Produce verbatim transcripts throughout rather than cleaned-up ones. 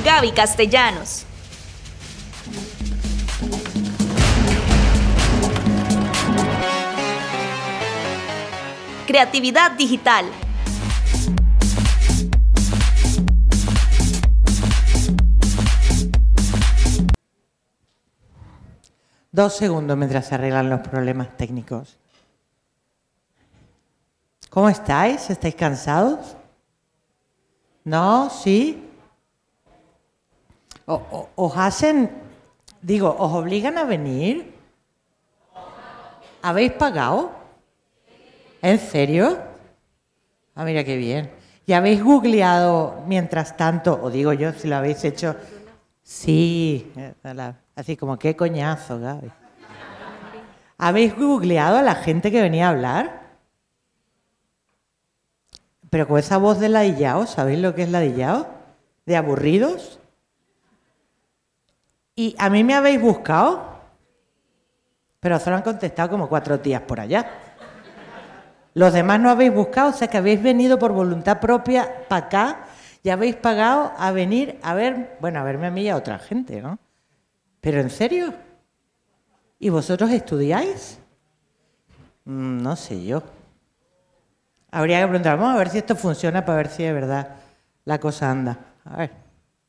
Gaby Castellanos. Creatividad digital. Dos segundos mientras se arreglan los problemas técnicos. ¿Cómo estáis? ¿Estáis cansados? ¿No? ¿Sí? O, o, ¿Os hacen, digo, os obligan a venir? ¿Habéis pagado? ¿En serio? Ah, mira qué bien. ¿Y habéis googleado mientras tanto? O digo yo, si lo habéis hecho. Sí, así como qué coñazo, Gaby. ¿Habéis googleado a la gente que venía a hablar? Pero con esa voz de ladillao, ¿sabéis lo que es ladillao? ¿De aburridos? ¿Y a mí me habéis buscado? Pero solo han contestado como cuatro tías por allá. Los demás no habéis buscado, o sea que habéis venido por voluntad propia para acá y habéis pagado a venir a ver, bueno, a verme a mí y a otra gente, ¿no? ¿Pero en serio? ¿Y vosotros estudiáis? Mm, no sé yo. Habría que preguntar, vamos a ver si esto funciona para ver si de verdad la cosa anda. A ver.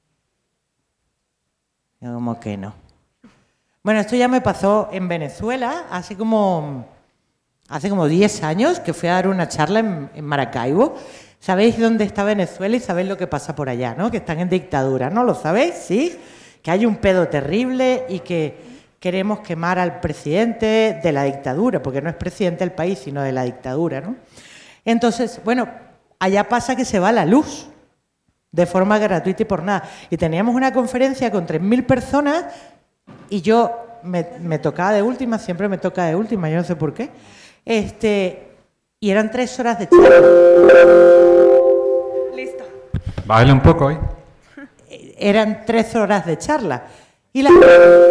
Yo como que no. Bueno, esto ya me pasó en Venezuela hace como, hace como diez años que fui a dar una charla en, en Maracaibo. ¿Sabéis dónde está Venezuela y sabéis lo que pasa por allá, ¿no? Que están en dictadura, ¿no? ¿Lo sabéis? ¿Sí? Que hay un pedo terrible y que queremos quemar al presidente de la dictadura, porque no es presidente del país, sino de la dictadura, ¿no? Entonces, bueno, allá pasa que se va la luz de forma gratuita y por nada. Y teníamos una conferencia con tres mil personas y yo me, me tocaba de última, siempre me toca de última, yo no sé por qué. Este, y eran tres horas de charla. Listo. Bájale un poco hoy. Eran tres horas de charla. Y las...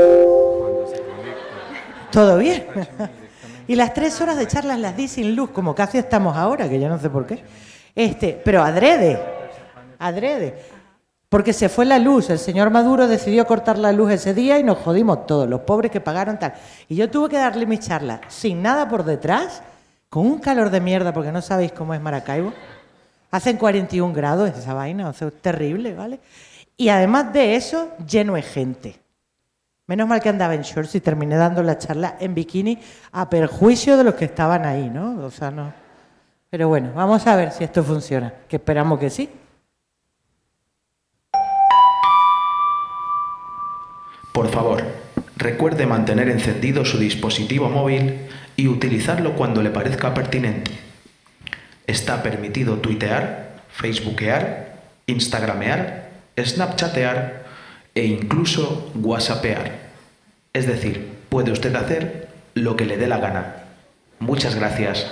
Todo bien. Y las tres horas de charlas las di sin luz, como casi estamos ahora, que yo no sé por qué. Este, pero adrede, adrede. Porque se fue la luz, el señor Maduro decidió cortar la luz ese día y nos jodimos todos, los pobres que pagaron tal. Y yo tuve que darle mi charla sin nada por detrás, con un calor de mierda, porque no sabéis cómo es Maracaibo. Hacen cuarenta y un grados esa vaina, o sea, es terrible, ¿vale? Y además de eso, lleno de gente. Menos mal que andaba en shorts y terminé dando la charla en bikini a perjuicio de los que estaban ahí, ¿no? O sea, no. Pero bueno, vamos a ver si esto funciona, que esperamos que sí. Por favor, recuerde mantener encendido su dispositivo móvil y utilizarlo cuando le parezca pertinente. Está permitido tuitear, facebookear, instagramear, snapchatear e incluso whatsappear. Es decir, puede usted hacer lo que le dé la gana. Muchas gracias.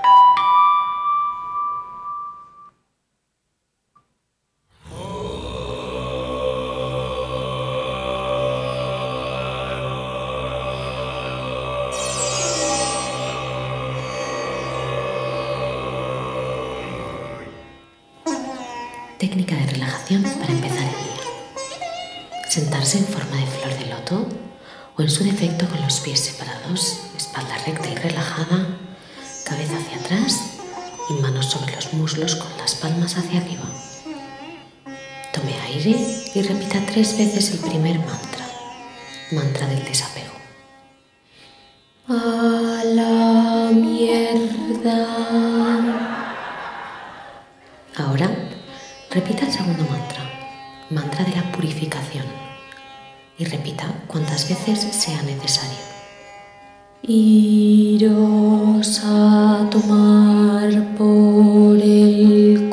Técnica de relajación para empezar el día. Sentarse en forma de flor de loto o en su defecto con los pies separados, espalda recta y relajada, cabeza hacia atrás y manos sobre los muslos con las palmas hacia arriba. Tome aire y repita tres veces el primer mantra, mantra del desapego. A la mierda. Ahora, repita el segundo mantra, mantra de la purificación, y repita cuantas veces sea necesario. Iros a tomar por el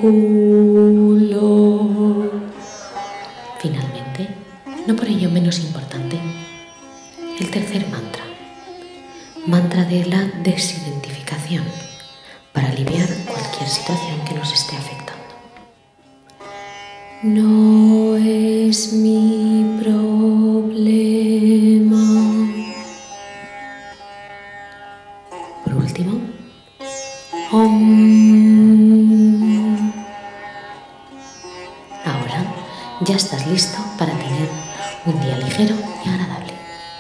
culo. Finalmente, no por ello menos importante, el tercer mantra, mantra de la desidentificación, para aliviar cualquier situación que nos esté afectando. No es mi problema. Por último, Om. Ahora, Ya estás listo para tener un día ligero y agradable.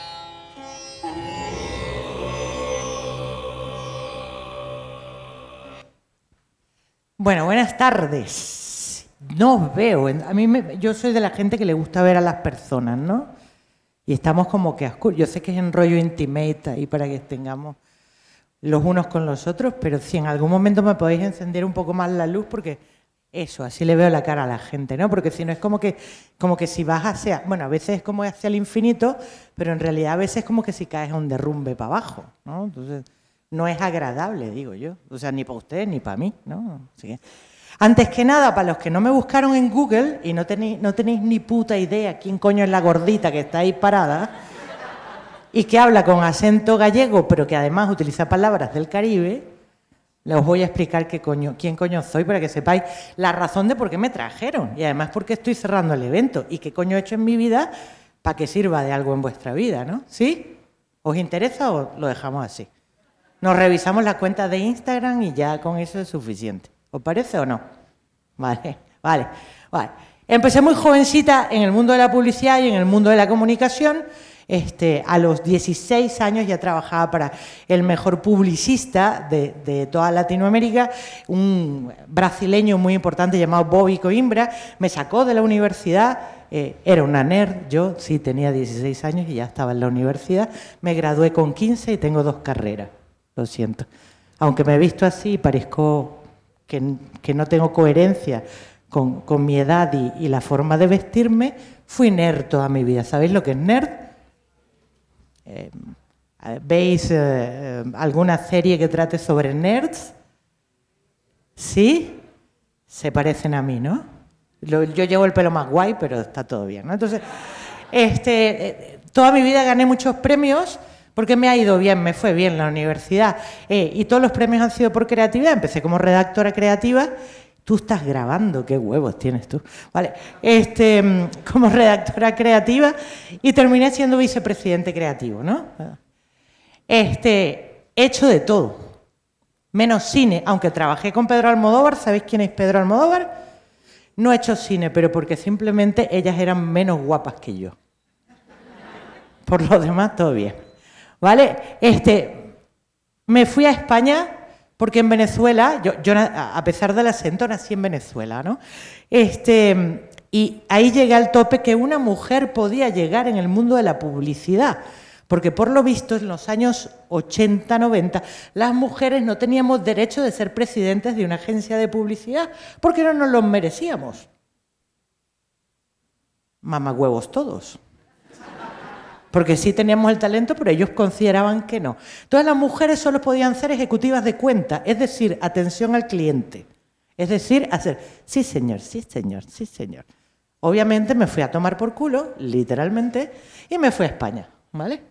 Bueno, buenas tardes. No os veo. A mí me, yo soy de la gente que le gusta ver a las personas, ¿no? Y estamos como que a oscuros. Yo sé que es en rollo intimate ahí para que tengamos los unos con los otros, pero si en algún momento me podéis encender un poco más la luz, porque eso, así le veo la cara a la gente, ¿no? Porque si no es como que, como que si vas hacia... Bueno, a veces es como hacia el infinito, pero en realidad a veces es como que si caes a un derrumbe para abajo, ¿no? Entonces, no es agradable, digo yo. O sea, ni para ustedes ni para mí, ¿no? Así que, antes que nada, para los que no me buscaron en Google y no tenéis, no tenéis ni puta idea quién coño es la gordita que está ahí parada y que habla con acento gallego, pero que además utiliza palabras del Caribe, les voy a explicar qué coño, quién coño soy para que sepáis la razón de por qué me trajeron y además por qué estoy cerrando el evento y qué coño he hecho en mi vida para que sirva de algo en vuestra vida, ¿no? ¿Sí? ¿Os interesa o lo dejamos así? Nos revisamos la cuenta de Instagram y ya con eso es suficiente. ¿Os parece o no? Vale, vale, vale. Empecé muy jovencita en el mundo de la publicidad y en el mundo de la comunicación. Este, a los dieciséis años ya trabajaba para el mejor publicista de, de toda Latinoamérica, un brasileño muy importante llamado Bobby Coimbra. Me sacó de la universidad, eh, era una nerd, yo sí tenía dieciséis años y ya estaba en la universidad. Me gradué con quince y tengo dos carreras. Lo siento. Aunque me he visto así y parezco que, que no tengo coherencia con, con mi edad y, y la forma de vestirme, fui nerd toda mi vida. ¿Sabéis lo que es nerd? Eh, ¿Veis eh, alguna serie que trate sobre nerds? ¿Sí? Se parecen a mí, ¿no? Lo, yo llevo el pelo más guay, pero está todo bien, ¿no? Entonces, este, eh, toda mi vida gané muchos premios porque me ha ido bien, me fue bien en la universidad. Eh, y todos los premios han sido por creatividad. Empecé como redactora creativa. Tú estás grabando, qué huevos tienes tú. Vale, este, como redactora creativa y terminé siendo vicepresidente creativo, ¿no? Este, he hecho de todo, menos cine, aunque trabajé con Pedro Almodóvar. ¿Sabéis quién es Pedro Almodóvar? No he hecho cine, pero porque simplemente ellas eran menos guapas que yo. Por lo demás, todo bien. ¿Vale? Este, me fui a España porque en Venezuela, yo, yo a pesar del acento nací en Venezuela, ¿no? Este, y ahí llegué al tope que una mujer podía llegar en el mundo de la publicidad, porque por lo visto en los años ochenta, noventa, las mujeres no teníamos derecho de ser presidentes de una agencia de publicidad, porque no nos los merecíamos. Mamagüevos todos. Porque sí teníamos el talento, pero ellos consideraban que no. Entonces las mujeres solo podían ser ejecutivas de cuenta, es decir, atención al cliente. Es decir, hacer, sí señor, sí señor, sí señor. Obviamente me fui a tomar por culo, literalmente, y me fui a España, ¿vale?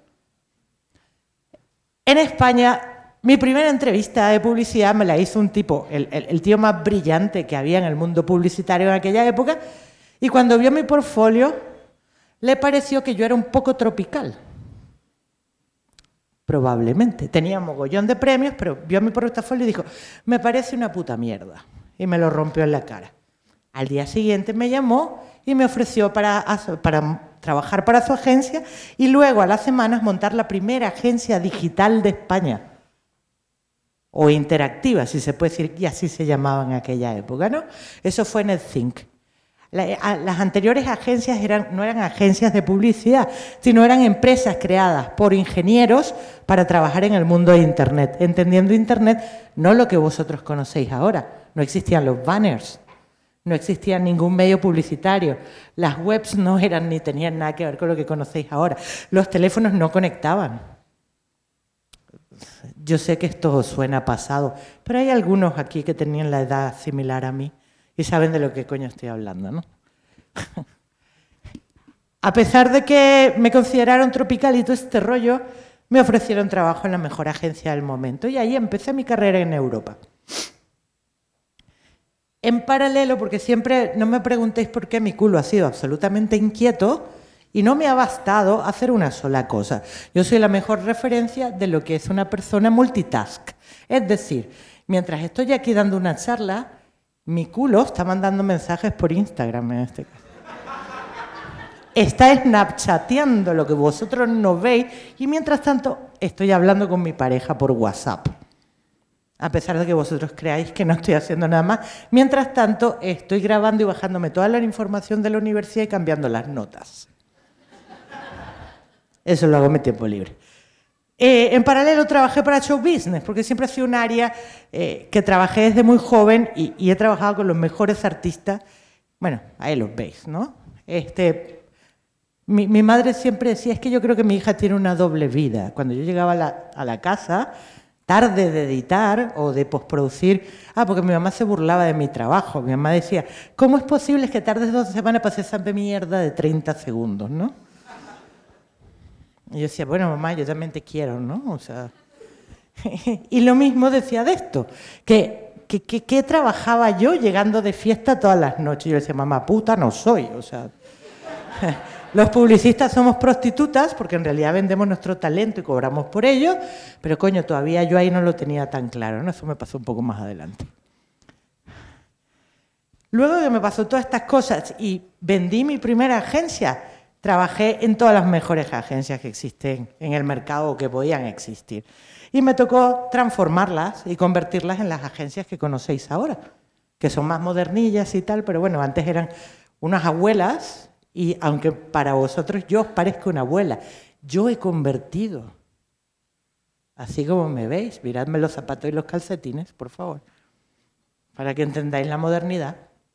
En España, mi primera entrevista de publicidad me la hizo un tipo, el, el, el tío más brillante que había en el mundo publicitario en aquella época, y cuando vio mi portfolio, le pareció que yo era un poco tropical. Probablemente. Tenía mogollón de premios, pero vio mi portafolio y dijo, me parece una puta mierda. Y me lo rompió en la cara. Al día siguiente me llamó y me ofreció para, para trabajar para su agencia y luego a las semanas montar la primera agencia digital de España. O interactiva, si se puede decir, y así se llamaba en aquella época, ¿no? Eso fue NetThink. Las anteriores agencias eran, no eran agencias de publicidad, sino eran empresas creadas por ingenieros para trabajar en el mundo de Internet. Entendiendo Internet, no lo que vosotros conocéis ahora. No existían los banners, no existía ningún medio publicitario. Las webs no eran ni tenían nada que ver con lo que conocéis ahora. Los teléfonos no conectaban. Yo sé que esto suena pasado, pero hay algunos aquí que tenían la edad similar a mí. Y saben de lo que coño estoy hablando, ¿no? A pesar de que me consideraron tropical y todo este rollo, me ofrecieron trabajo en la mejor agencia del momento y ahí empecé mi carrera en Europa. En paralelo, porque siempre, no me preguntéis por qué mi culo ha sido absolutamente inquieto y no me ha bastado hacer una sola cosa. Yo soy la mejor referencia de lo que es una persona multitask. Es decir, mientras estoy aquí dando una charla, mi culo está mandando mensajes por Instagram en este caso. está snapchateando lo que vosotros no veis y mientras tanto estoy hablando con mi pareja por WhatsApp. A pesar de que vosotros creáis que no estoy haciendo nada más. Mientras tanto, estoy grabando y bajándome toda la información de la universidad y cambiando las notas. Eso lo hago en mi tiempo libre. Eh, en paralelo trabajé para Show Business, porque siempre ha sido un área eh, que trabajé desde muy joven y, y he trabajado con los mejores artistas. Bueno, ahí los veis, ¿no? Este, mi, mi madre siempre decía, es que yo creo que mi hija tiene una doble vida. Cuando yo llegaba a la, a la casa, tarde de editar o de postproducir, ah, porque mi mamá se burlaba de mi trabajo. Mi mamá decía, ¿cómo es posible que tardes dos semanas para hacer esa mierda de treinta segundos, no? Y yo decía, bueno, mamá, yo también te quiero, ¿no? O sea, y lo mismo decía de esto, que, que, que, que trabajaba yo llegando de fiesta todas las noches. Y yo decía, mamá, puta no soy, o sea... Los publicistas somos prostitutas porque en realidad vendemos nuestro talento y cobramos por ello, pero coño, todavía yo ahí no lo tenía tan claro, ¿no? Eso me pasó un poco más adelante. Luego que me pasó todas estas cosas y vendí mi primera agencia, trabajé en todas las mejores agencias que existen en el mercado o que podían existir. Y me tocó transformarlas y convertirlas en las agencias que conocéis ahora, que son más modernillas y tal, pero bueno, antes eran unas abuelas. Y aunque para vosotros yo os parezco una abuela, yo he convertido, así como me veis, miradme los zapatos y los calcetines, por favor, para que entendáis la modernidad.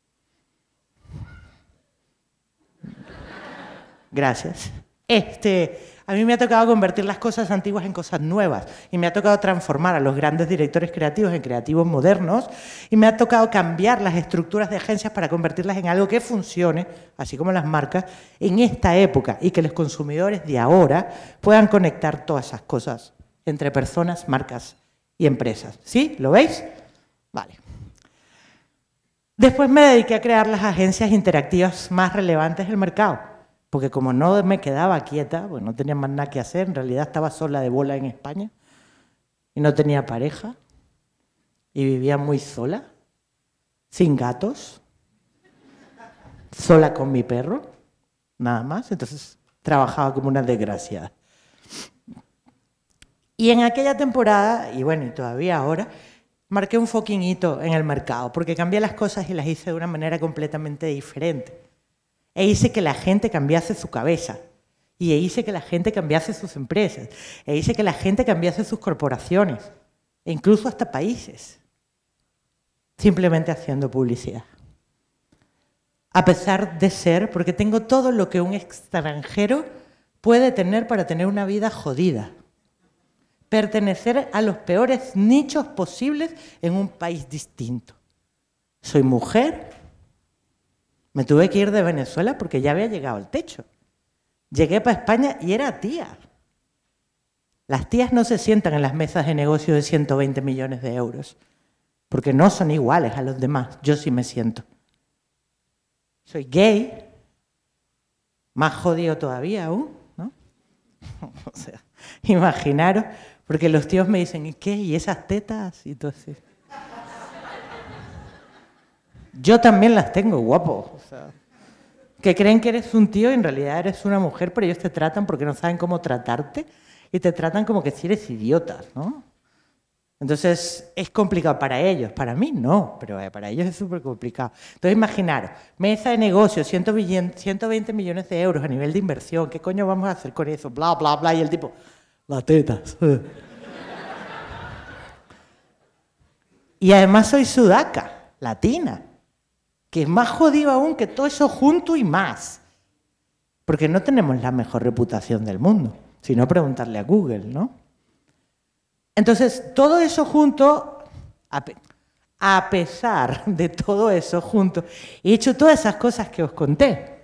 Gracias. Este, a mí me ha tocado convertir las cosas antiguas en cosas nuevas y me ha tocado transformar a los grandes directores creativos en creativos modernos y me ha tocado cambiar las estructuras de agencias para convertirlas en algo que funcione, así como las marcas, en esta época y que los consumidores de ahora puedan conectar todas esas cosas entre personas, marcas y empresas. ¿Sí? ¿Lo veis? Vale. Después me dediqué a crear las agencias interactivas más relevantes del mercado. Porque como no me quedaba quieta, pues no tenía más nada que hacer, en realidad estaba sola de bola en España y no tenía pareja y vivía muy sola, sin gatos, sola con mi perro, nada más, entonces trabajaba como una desgraciada. Y en aquella temporada, y bueno, y todavía ahora, marqué un fucking hito en el mercado, porque cambié las cosas y las hice de una manera completamente diferente. E hice que la gente cambiase su cabeza. Y e hice que la gente cambiase sus empresas. E hice que la gente cambiase sus corporaciones. E incluso hasta países. Simplemente haciendo publicidad. A pesar de ser, porque tengo todo lo que un extranjero puede tener para tener una vida jodida. Pertenecer a los peores nichos posibles en un país distinto. Soy mujer. Me tuve que ir de Venezuela porque ya había llegado al techo. Llegué para España y era tía. Las tías no se sientan en las mesas de negocio de ciento veinte millones de euros, porque no son iguales a los demás. Yo sí me siento. Soy gay, más jodido todavía aún, ¿no? O sea, imaginaros, porque los tíos me dicen, ¿y qué? ¿Y esas tetas? Y todo así. Yo también las tengo, guapo. O sea, que creen que eres un tío y en realidad eres una mujer, pero ellos te tratan porque no saben cómo tratarte y te tratan como que si eres idiota, ¿no? Entonces, es complicado para ellos. Para mí no, pero para ellos es súper complicado. Entonces, imaginaros, mesa de negocio, ciento veinte millones de euros a nivel de inversión. ¿Qué coño vamos a hacer con eso? Bla, bla, bla. Y el tipo, las tetas. Y además soy sudaca, latina. Que es más jodido aún que todo eso junto y más. Porque no tenemos la mejor reputación del mundo, sino preguntarle a Google, ¿no? Entonces, todo eso junto, a, pe a pesar de todo eso junto, he hecho todas esas cosas que os conté.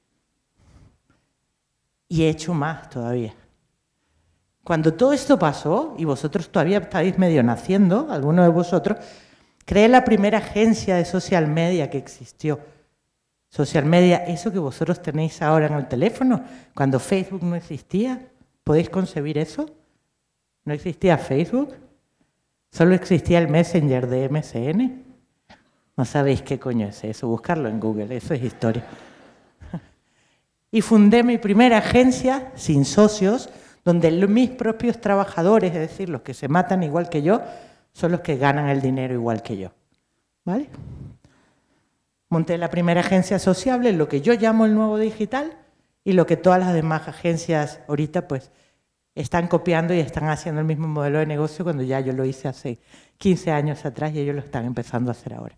Y he hecho más todavía. Cuando todo esto pasó, y vosotros todavía estáis medio naciendo, algunos de vosotros, creé la primera agencia de social media que existió. Social media, eso que vosotros tenéis ahora en el teléfono, cuando Facebook no existía, ¿podéis concebir eso? ¿No existía Facebook? ¿Solo existía el Messenger de M S N? No sabéis qué coño es eso, buscarlo en Google, eso es historia. y fundé mi primera agencia sin socios, donde mis propios trabajadores, es decir, los que se matan igual que yo, son los que ganan el dinero igual que yo. ¿Vale? Monté la primera agencia sociable, lo que yo llamo el nuevo digital, y lo que todas las demás agencias ahorita pues están copiando y están haciendo el mismo modelo de negocio cuando ya yo lo hice hace quince años atrás y ellos lo están empezando a hacer ahora.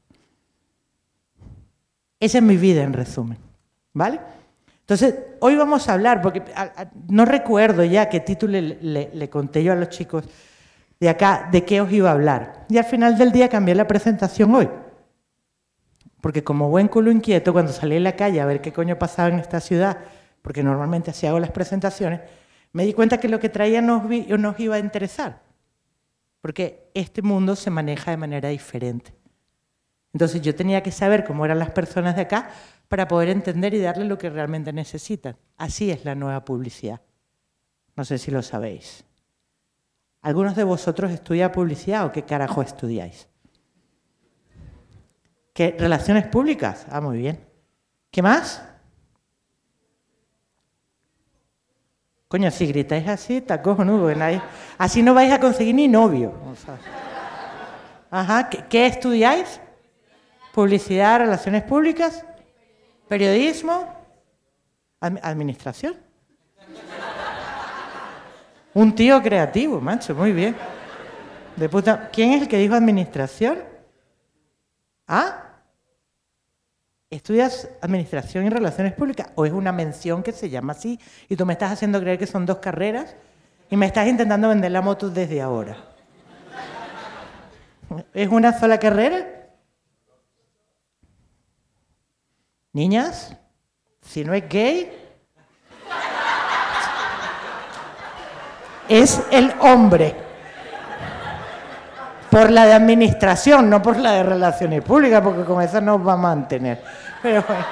Esa es mi vida en resumen, ¿vale? Entonces, hoy vamos a hablar, porque a, a, no recuerdo ya qué título le, le, le conté yo a los chicos de acá, de qué os iba a hablar. Y al final del día cambié la presentación hoy. Porque como buen culo inquieto, cuando salí a la calle a ver qué coño pasaba en esta ciudad, porque normalmente así hago las presentaciones, me di cuenta que lo que traía nos, vi, nos iba a interesar. Porque este mundo se maneja de manera diferente. Entonces yo tenía que saber cómo eran las personas de acá para poder entender y darle lo que realmente necesitan. Así es la nueva publicidad. No sé si lo sabéis. ¿Algunos de vosotros estudian publicidad o qué carajo estudiáis? ¿Qué? ¿Relaciones públicas? Ah, muy bien. ¿Qué más? Coño, si gritáis así, está cojonudo. Nadie... Así no vais a conseguir ni novio. O sea. Ajá. ¿Qué, ¿Qué estudiáis? Publicidad, relaciones públicas, periodismo, Ad- administración. Un tío creativo, macho, muy bien. De puta. ¿Quién es el que dijo administración? ¿Ah? ¿Estudias administración y relaciones públicas? ¿O es una mención que se llama así y tú me estás haciendo creer que son dos carreras y me estás intentando vender la moto desde ahora? ¿Es una sola carrera? Niñas, si no es gay, es el hombre. Por la de administración, no por la de relaciones públicas, porque con esa nos va a mantener. Pero bueno,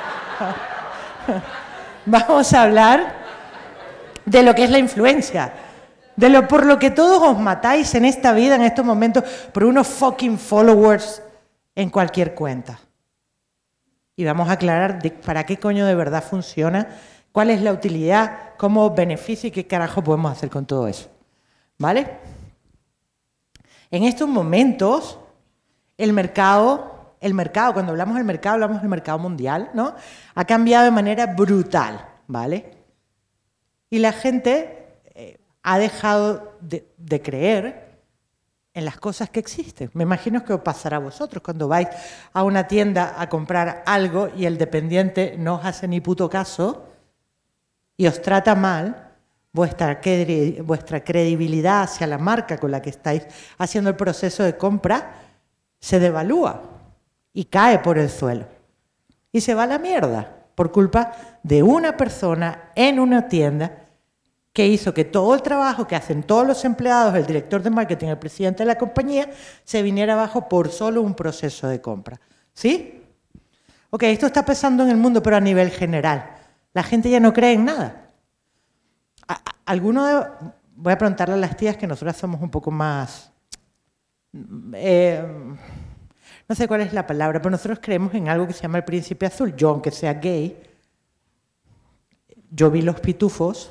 vamos a hablar de lo que es la influencia, de lo por lo que todos os matáis en esta vida, en estos momentos, por unos fucking followers en cualquier cuenta. Y vamos a aclarar de para qué coño de verdad funciona, cuál es la utilidad, cómo os beneficia y qué carajo podemos hacer con todo eso. ¿Vale? En estos momentos, el mercado, el mercado, cuando hablamos del mercado, hablamos del mercado mundial, ¿no? Ha cambiado de manera brutal, ¿vale? Y la gente eh, ha dejado de, de creer en las cosas que existen. Me imagino que os pasará a vosotros cuando vais a una tienda a comprar algo y el dependiente no os hace ni puto caso y os trata mal, vuestra, vuestra credibilidad hacia la marca con la que estáis haciendo el proceso de compra se devalúa y cae por el suelo. Y se va a la mierda por culpa de una persona en una tienda que hizo que todo el trabajo que hacen todos los empleados, el director de marketing, el presidente de la compañía, se viniera abajo por solo un proceso de compra. ¿Sí? Ok, esto está pasando en el mundo, pero a nivel general. La gente ya no cree en nada. Alguno de... Voy a preguntarle a las tías que nosotras somos un poco más... Eh, no sé cuál es la palabra, pero nosotros creemos en algo que se llama el príncipe azul. Yo, aunque sea gay, yo vi Los Pitufos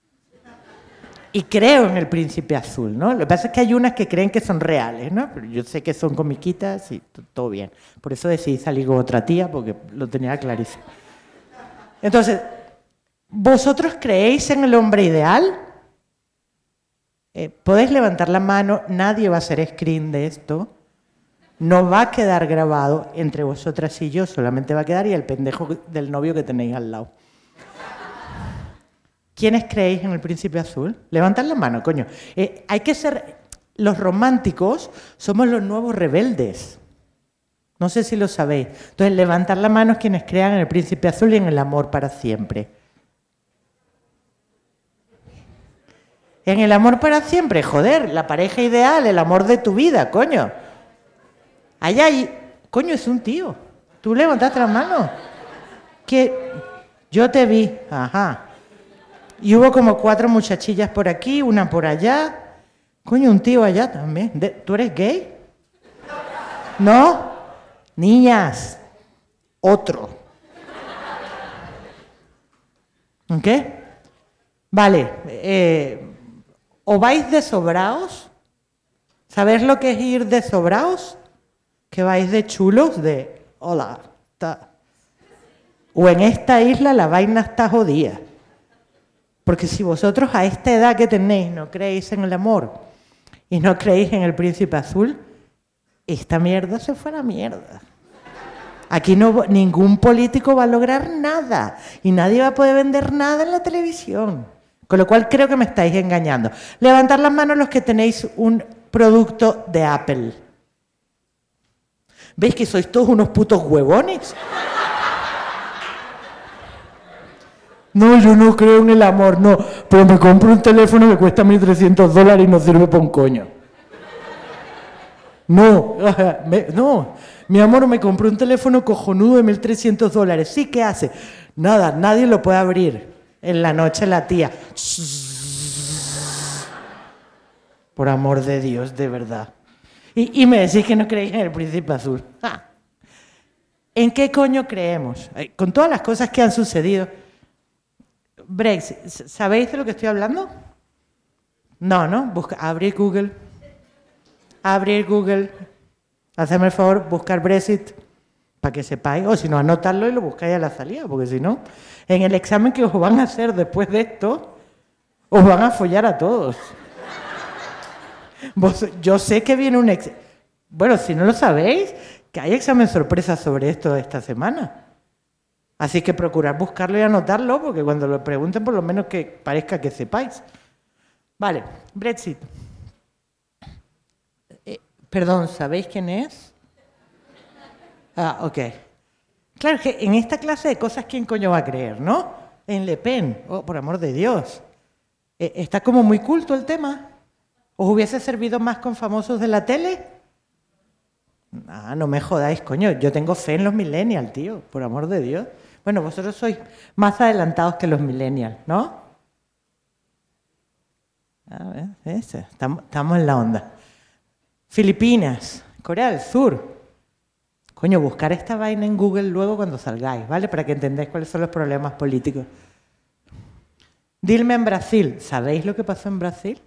y creo en el príncipe azul, ¿no? Lo que pasa es que hay unas que creen que son reales, ¿no? Pero yo sé que son comiquitas y todo bien. Por eso decidí salir con otra tía, porque lo tenía clarísimo. Entonces, ¿vosotros creéis en el hombre ideal? Eh, podéis levantar la mano, nadie va a hacer screen de esto. No va a quedar grabado entre vosotras y yo, solamente va a quedar y el pendejo del novio que tenéis al lado. ¿Quiénes creéis en el príncipe azul? Levantad la mano, coño. Eh, hay que ser... Los románticos somos los nuevos rebeldes. No sé si lo sabéis. Entonces, levantad la mano quienes crean en el príncipe azul y en el amor para siempre. En el amor para siempre, joder, la pareja ideal, el amor de tu vida, coño. Allá hay... Coño, es un tío. ¿Tú levantaste la mano? Que yo te vi, ajá. Y hubo como cuatro muchachillas por aquí, una por allá. Coño, un tío allá también. De, ¿Tú eres gay? ¿No? Niñas, otro. ¿Ok? Vale. Eh, ¿O vais de sobraos? ¿Sabéis lo que es ir de sobraos? Que vais de chulos, de hola. Ta. O en esta isla la vaina está jodida. Porque si vosotros a esta edad que tenéis no creéis en el amor y no creéis en el príncipe azul, esta mierda se fue a la mierda. Aquí no, ningún político va a lograr nada y nadie va a poder vender nada en la televisión. Con lo cual creo que me estáis engañando. Levantad las manos los que tenéis un producto de Apple. ¿Veis que sois todos unos putos huevones? No, yo no creo en el amor, no. Pero me compro un teléfono que cuesta mil trescientos dólares y no sirve para un coño. No, me, no. Mi amor, me compré un teléfono cojonudo de mil trescientos dólares. Sí, ¿qué hace? Nada, nadie lo puede abrir. En la noche la tía. Por amor de Dios, de verdad. Y, y me decís que no creéis en el príncipe azul. ¡Ah! ¿En qué coño creemos? Con todas las cosas que han sucedido. Brexit, ¿sabéis de lo que estoy hablando? No, ¿no? Busca, abrir Google. Abrir Google. Hacedme el favor, buscar Brexit para que sepáis. O si no, anotarlo y lo buscáis a la salida, porque si no, en el examen que os van a hacer después de esto, os van a follar a todos. Vos, yo sé que viene un examen. Bueno, si no lo sabéis, que hay examen sorpresa sobre esto esta semana. Así que procurad buscarlo y anotarlo, porque cuando lo pregunten, por lo menos que parezca que sepáis. Vale, Brexit. Eh, perdón, ¿sabéis quién es? Ah, ok. Claro que en esta clase de cosas, ¿quién coño va a creer, no? En Le Pen, oh, por amor de Dios. Eh, está como muy culto el tema. ¿Os hubiese servido más con famosos de la tele? Ah, no me jodáis, coño. Yo tengo fe en los millennials, tío, por amor de Dios. Bueno, vosotros sois más adelantados que los millennials, ¿no? A ver, ese, estamos, estamos en la onda. Filipinas, Corea del Sur. Coño, buscar esta vaina en Google luego cuando salgáis, ¿vale? Para que entendáis cuáles son los problemas políticos. Dilma en Brasil. ¿Sabéis lo que pasó en Brasil?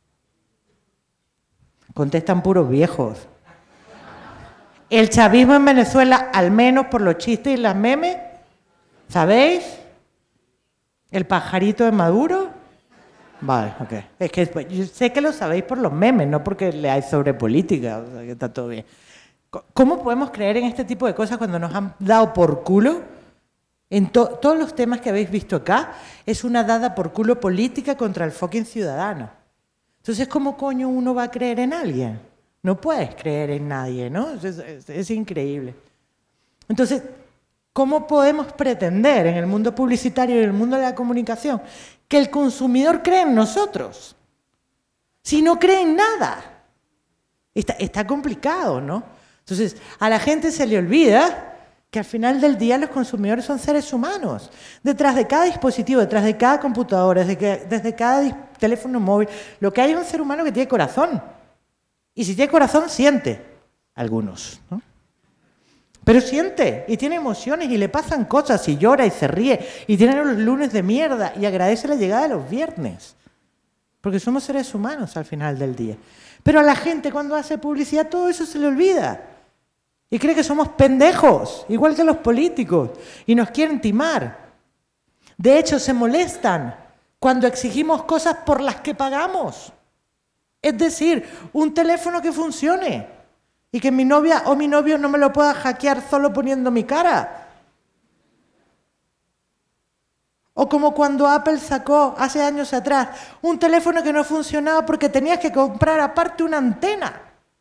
Contestan puros viejos. El chavismo en Venezuela, al menos por los chistes y las memes, ¿sabéis? ¿El pajarito de Maduro? Vale, ok. Es que yo sé que lo sabéis por los memes, no porque leáis sobre política, o sea, que está todo bien. ¿Cómo podemos creer en este tipo de cosas cuando nos han dado por culo? En to todos los temas que habéis visto acá, es una dada por culo política contra el fucking ciudadano. Entonces, ¿cómo coño uno va a creer en alguien? No puedes creer en nadie, ¿no? Es, es, es increíble. Entonces, ¿cómo podemos pretender en el mundo publicitario y en el mundo de la comunicación que el consumidor cree en nosotros? Si no cree en nada. Está, está complicado, ¿no? Entonces, a la gente se le olvida que al final del día los consumidores son seres humanos. Detrás de cada dispositivo, detrás de cada computadora, desde, que, desde cada teléfono móvil, lo que hay es un ser humano que tiene corazón. Y si tiene corazón, siente. Algunos, ¿no? Pero siente, y tiene emociones, y le pasan cosas, y llora, y se ríe, y tiene los lunes de mierda, y agradece la llegada de los viernes. Porque somos seres humanos al final del día. Pero a la gente cuando hace publicidad todo eso se le olvida. Y cree que somos pendejos, igual que los políticos, y nos quieren timar. De hecho, se molestan cuando exigimos cosas por las que pagamos. Es decir, un teléfono que funcione y que mi novia o mi novio no me lo pueda hackear solo poniendo mi cara. O como cuando Apple sacó hace años atrás un teléfono que no funcionaba porque tenías que comprar aparte una antena.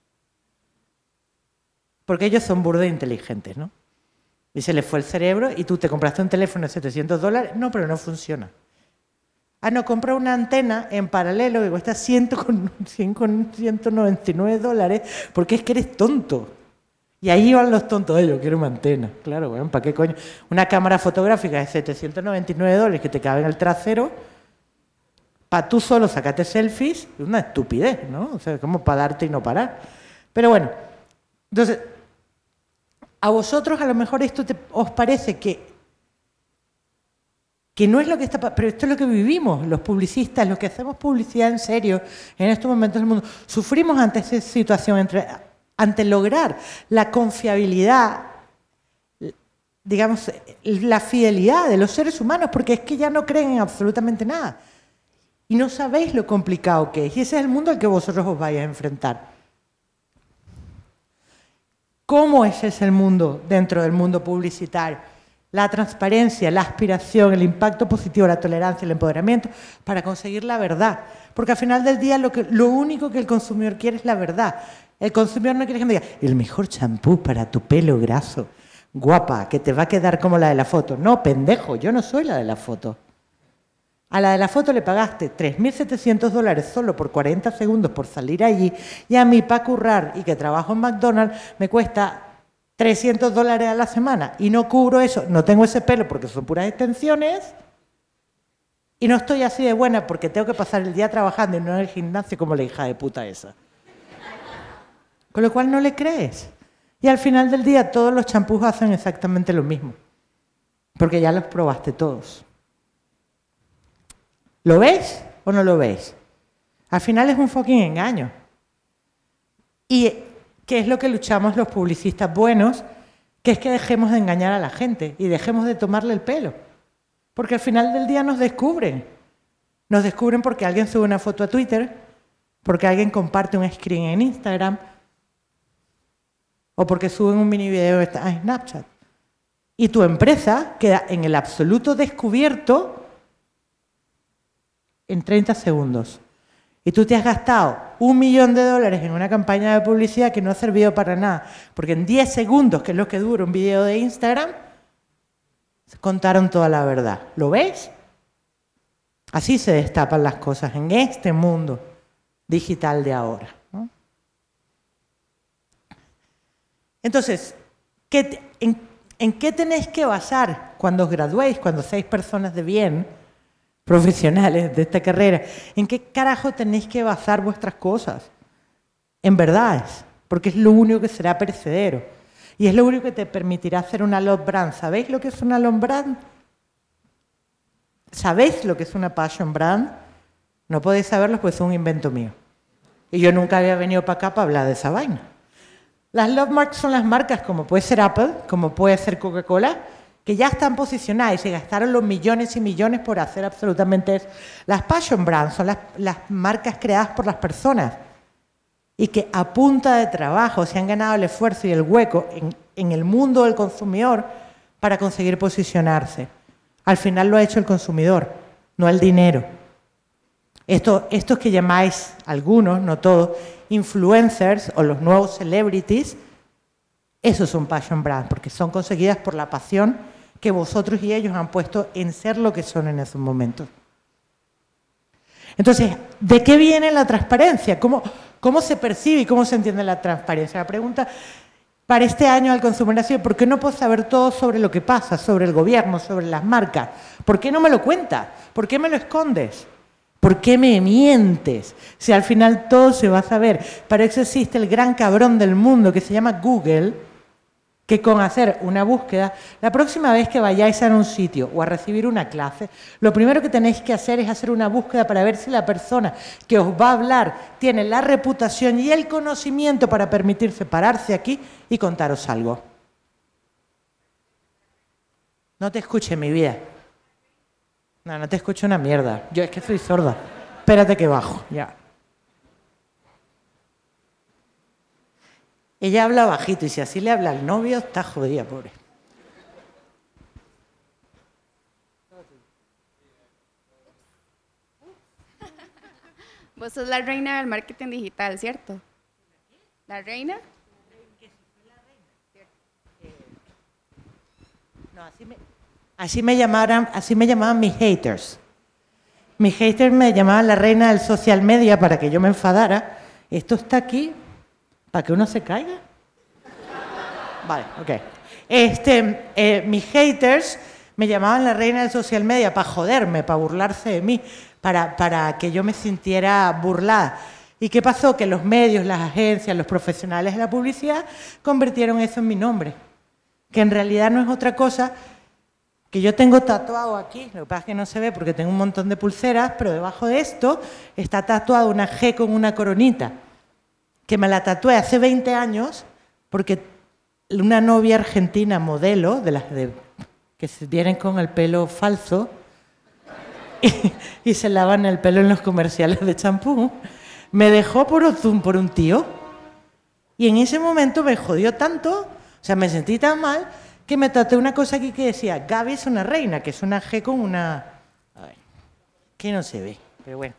Porque ellos son burda inteligentes, ¿no? Y se les fue el cerebro y tú te compraste un teléfono de setecientos dólares. No, pero no funciona. Ah, no, compra una antena en paralelo que cuesta ciento noventa y nueve dólares porque es que eres tonto. Y ahí van los tontos. Yo quiero una antena. Claro, bueno, ¿para qué coño? Una cámara fotográfica de setecientos noventa y nueve dólares que te cabe en el trasero, para tú solo sacarte selfies, es una estupidez, ¿no? O sea, como para darte y no parar. Pero bueno, entonces, a vosotros a lo mejor esto te, os parece que que no es lo que está, pero esto es lo que vivimos, los publicistas, los que hacemos publicidad en serio en estos momentos del mundo, sufrimos ante esa situación, entre, ante lograr la confiabilidad, digamos, la fidelidad de los seres humanos, porque es que ya no creen en absolutamente nada. Y no sabéis lo complicado que es. Y ese es el mundo al que vosotros os vais a enfrentar. ¿Cómo ese es el mundo dentro del mundo publicitario? La transparencia, la aspiración, el impacto positivo, la tolerancia, el empoderamiento, para conseguir la verdad. Porque al final del día lo, que, lo único que el consumidor quiere es la verdad. El consumidor no quiere que me diga, el mejor champú para tu pelo graso. Guapa, que te va a quedar como la de la foto. No, pendejo, yo no soy la de la foto. A la de la foto le pagaste tres mil setecientos dólares solo por cuarenta segundos por salir allí, y a mí para currar y que trabajo en McDonald's me cuesta trescientos dólares a la semana y no cubro eso, no tengo ese pelo porque son puras extensiones y no estoy así de buena porque tengo que pasar el día trabajando y no en el gimnasio como la hija de puta esa. Con lo cual no le crees. Y al final del día todos los champús hacen exactamente lo mismo, porque ya los probaste todos. ¿Lo veis o no lo veis? Al final es un fucking engaño. ¿Y qué es lo que luchamos los publicistas buenos? Que es que dejemos de engañar a la gente y dejemos de tomarle el pelo. Porque al final del día nos descubren. Nos descubren porque alguien sube una foto a Twitter, porque alguien comparte un screen en Instagram, o porque suben un mini video a Snapchat. Y tu empresa queda en el absoluto descubierto en treinta segundos. Y tú te has gastado un millón de dólares en una campaña de publicidad que no ha servido para nada. Porque en diez segundos, que es lo que dura un video de Instagram, contaron toda la verdad. ¿Lo ves? Así se destapan las cosas en este mundo digital de ahora, ¿no? Entonces, ¿qué, en, ¿en qué tenéis que basar cuando os graduéis, cuando seáis personas de bien, profesionales de esta carrera? ¿En qué carajo tenéis que basar vuestras cosas? En verdades, porque es lo único que será perecedero. Y es lo único que te permitirá hacer una love brand. ¿Sabéis lo que es una love brand? ¿Sabéis lo que es una passion brand? No podéis saberlo, pues es un invento mío. Y yo nunca había venido para acá para hablar de esa vaina. Las love marks son las marcas como puede ser Apple, como puede ser Coca-Cola, que ya están posicionadas y se gastaron los millones y millones por hacer absolutamente eso. Las passion brands son las, las marcas creadas por las personas y que a punta de trabajo se han ganado el esfuerzo y el hueco en, en el mundo del consumidor para conseguir posicionarse. Al final lo ha hecho el consumidor, no el dinero. Esto, estos que llamáis, algunos, no todos, influencers o los nuevos celebrities, esos son passion brands, porque son conseguidas por la pasión que vosotros y ellos han puesto en ser lo que son en esos momentos. Entonces, ¿de qué viene la transparencia? ¿Cómo, cómo se percibe y cómo se entiende la transparencia? La pregunta para este año al consumidor ha sido, ¿por qué no puedo saber todo sobre lo que pasa, sobre el gobierno, sobre las marcas? ¿Por qué no me lo cuentas? ¿Por qué me lo escondes? ¿Por qué me mientes? Si al final todo se va a saber. Para eso existe el gran cabrón del mundo que se llama Google, que con hacer una búsqueda, la próxima vez que vayáis a un sitio o a recibir una clase, lo primero que tenéis que hacer es hacer una búsqueda para ver si la persona que os va a hablar tiene la reputación y el conocimiento para permitirse pararse aquí y contaros algo. No te escuche, mi vida. No, no te escucho una mierda. Yo es que soy sorda. Espérate que bajo, ya. Ella habla bajito y si así le habla al novio, está jodida, pobre. Vos sos la reina del marketing digital, ¿cierto? ¿La reina? No, así me, así me llamaban, así me llamaban mis haters. Mis haters me llamaban la reina del social media para que yo me enfadara. Esto está aquí para que uno se caiga. Vale, ok. Este, eh, mis haters me llamaban la reina del social media para joderme, para burlarse de mí, para, para que yo me sintiera burlada. ¿Y qué pasó? Que los medios, las agencias, los profesionales de la publicidad convirtieron eso en mi nombre. Que en realidad no es otra cosa que yo tengo tatuado aquí, lo que pasa es que no se ve porque tengo un montón de pulseras, pero debajo de esto está tatuada una G con una coronita, que me la tatué hace veinte años porque una novia argentina modelo, de las de, que se vienen con el pelo falso y, y se lavan el pelo en los comerciales de champú, me dejó por un, por un tío y en ese momento me jodió tanto, o sea, me sentí tan mal que me tatué una cosa aquí que decía Gaby es una reina, que es una G con una... A ver, que no se ve, pero bueno.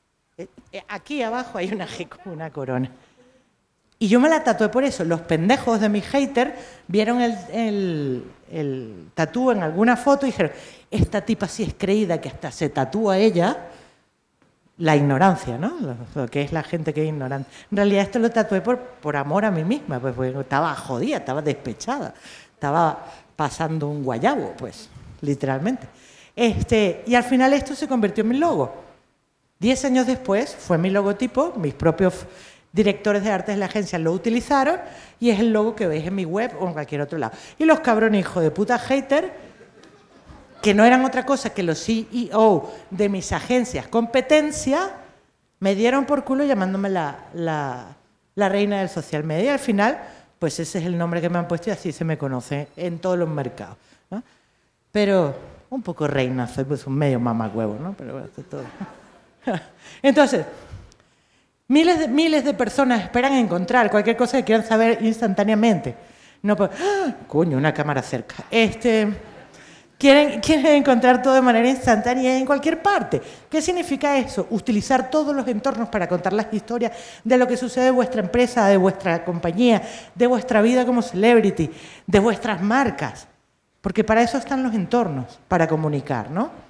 Aquí abajo hay una G con una corona. Y yo me la tatué por eso. Los pendejos de mis haters vieron el, el, el tatú en alguna foto y dijeron, esta tipa sí es creída que hasta se tatúa ella. La ignorancia, ¿no? Lo, lo que es la gente que es ignorante. En realidad esto lo tatué por, por amor a mí misma, pues porque estaba jodida, estaba despechada, estaba pasando un guayabo, pues, literalmente. Este, y al final esto se convirtió en mi logo. Diez años después fue mi logotipo, mis propios directores de arte de la agencia lo utilizaron y es el logo que veis en mi web o en cualquier otro lado. Y los cabrones hijos de puta hater, que no eran otra cosa que los C E O de mis agencias competencia, me dieron por culo llamándome la, la, la reina del social media. Y al final, pues ese es el nombre que me han puesto y así se me conoce en todos los mercados, ¿no? Pero un poco reina, soy pues un medio mamahuevo, ¿no? Pero bueno, esto es todo. Entonces, miles de, miles de personas esperan encontrar cualquier cosa que quieran saber instantáneamente. No, pues, ¡ah! Coño, una cámara cerca. Este, quieren, quieren encontrar todo de manera instantánea en cualquier parte. ¿Qué significa eso? Utilizar todos los entornos para contar las historias de lo que sucede en vuestra empresa, de vuestra compañía, de vuestra vida como celebrity, de vuestras marcas. Porque para eso están los entornos, para comunicar, ¿no?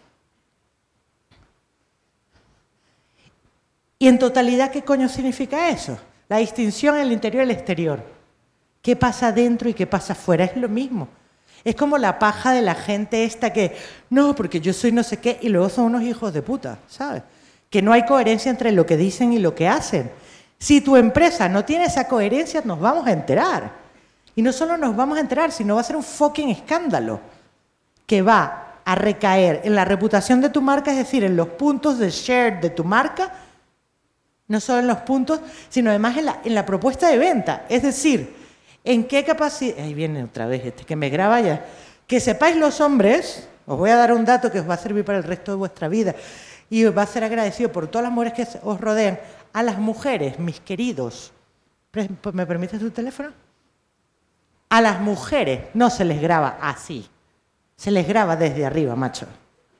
Y en totalidad, ¿qué coño significa eso? La distinción en el interior y el exterior. ¿Qué pasa dentro y qué pasa afuera? Es lo mismo. Es como la paja de la gente esta que, no, porque yo soy no sé qué, y luego son unos hijos de puta, ¿sabes? Que no hay coherencia entre lo que dicen y lo que hacen. Si tu empresa no tiene esa coherencia, nos vamos a enterar. Y no solo nos vamos a enterar, sino va a ser un fucking escándalo que va a recaer en la reputación de tu marca, es decir, en los puntos de share de tu marca. No solo en los puntos, sino además en la, en la propuesta de venta. Es decir, en qué capacidad... Ahí viene otra vez este que me graba ya. Que sepáis los hombres, os voy a dar un dato que os va a servir para el resto de vuestra vida y os va a ser agradecido por todas las mujeres que os rodean. A las mujeres, mis queridos... ¿Me permites tu teléfono? A las mujeres no se les graba así. Se les graba desde arriba, macho.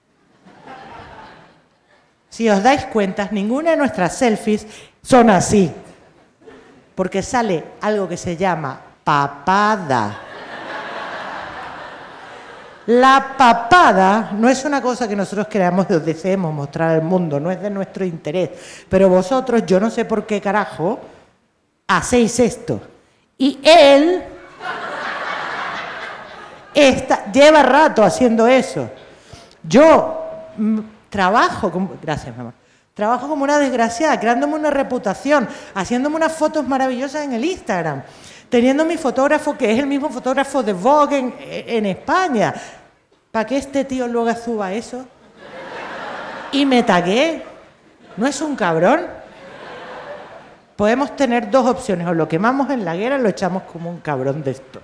Si os dais cuenta, ninguna de nuestras selfies son así, porque sale algo que se llama papada. La papada no es una cosa que nosotros queramos o deseemos mostrar al mundo, no es de nuestro interés, pero vosotros, yo no sé por qué carajo, hacéis esto. Y él está, lleva rato haciendo eso. Yo... Trabajo, como, gracias, mamá. Trabajo como una desgraciada, creándome una reputación, haciéndome unas fotos maravillosas en el Instagram, teniendo mi fotógrafo, que es el mismo fotógrafo de Vogue en, en España. ¿Para qué este tío luego suba eso? Y me tagué. ¿No es un cabrón? Podemos tener dos opciones, o lo quemamos en la guerra o lo echamos como un cabrón de esto.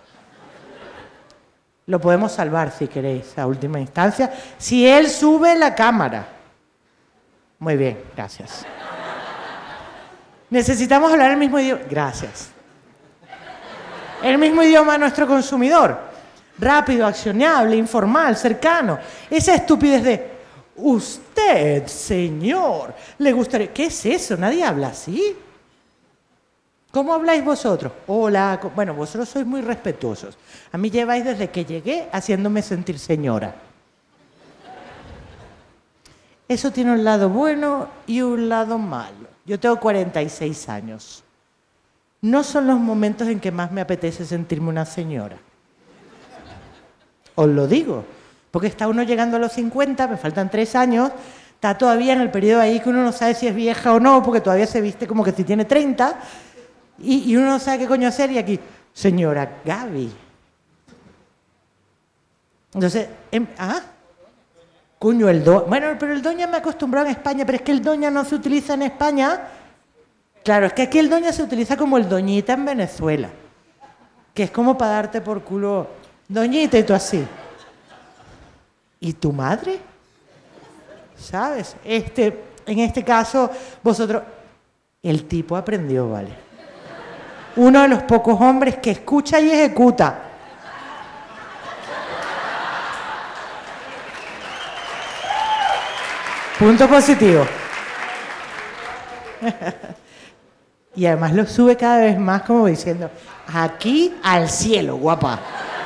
Lo podemos salvar, si queréis, a última instancia, si él sube la cámara. Muy bien, gracias. Necesitamos hablar el mismo idioma. Gracias. El mismo idioma de nuestro consumidor. Rápido, accionable, informal, cercano. Esa estupidez de, usted, señor, le gustaría... ¿Qué es eso? ¿Nadie habla así? ¿Cómo habláis vosotros? Hola. Bueno, vosotros sois muy respetuosos. A mí lleváis desde que llegué haciéndome sentir señora. Eso tiene un lado bueno y un lado malo. Yo tengo cuarenta y seis años. No son los momentos en que más me apetece sentirme una señora. Os lo digo. Porque está uno llegando a los cincuenta, me faltan tres años, está todavía en el periodo ahí que uno no sabe si es vieja o no, porque todavía se viste como que si tiene treinta... Y, y uno no sabe qué coño hacer y aquí, señora Gaby. Entonces, em, ah, cuño, el doña. Bueno, pero el doña me acostumbró en España, pero es que el doña no se utiliza en España. Claro, es que aquí el doña se utiliza como el doñita en Venezuela, que es como para darte por culo, doñita y tú así. ¿Y tu madre? ¿Sabes? Este, en este caso, vosotros, el tipo aprendió, ¿vale? Uno de los pocos hombres que escucha y ejecuta. Punto positivo. Y además lo sube cada vez más como diciendo, aquí al cielo, guapa.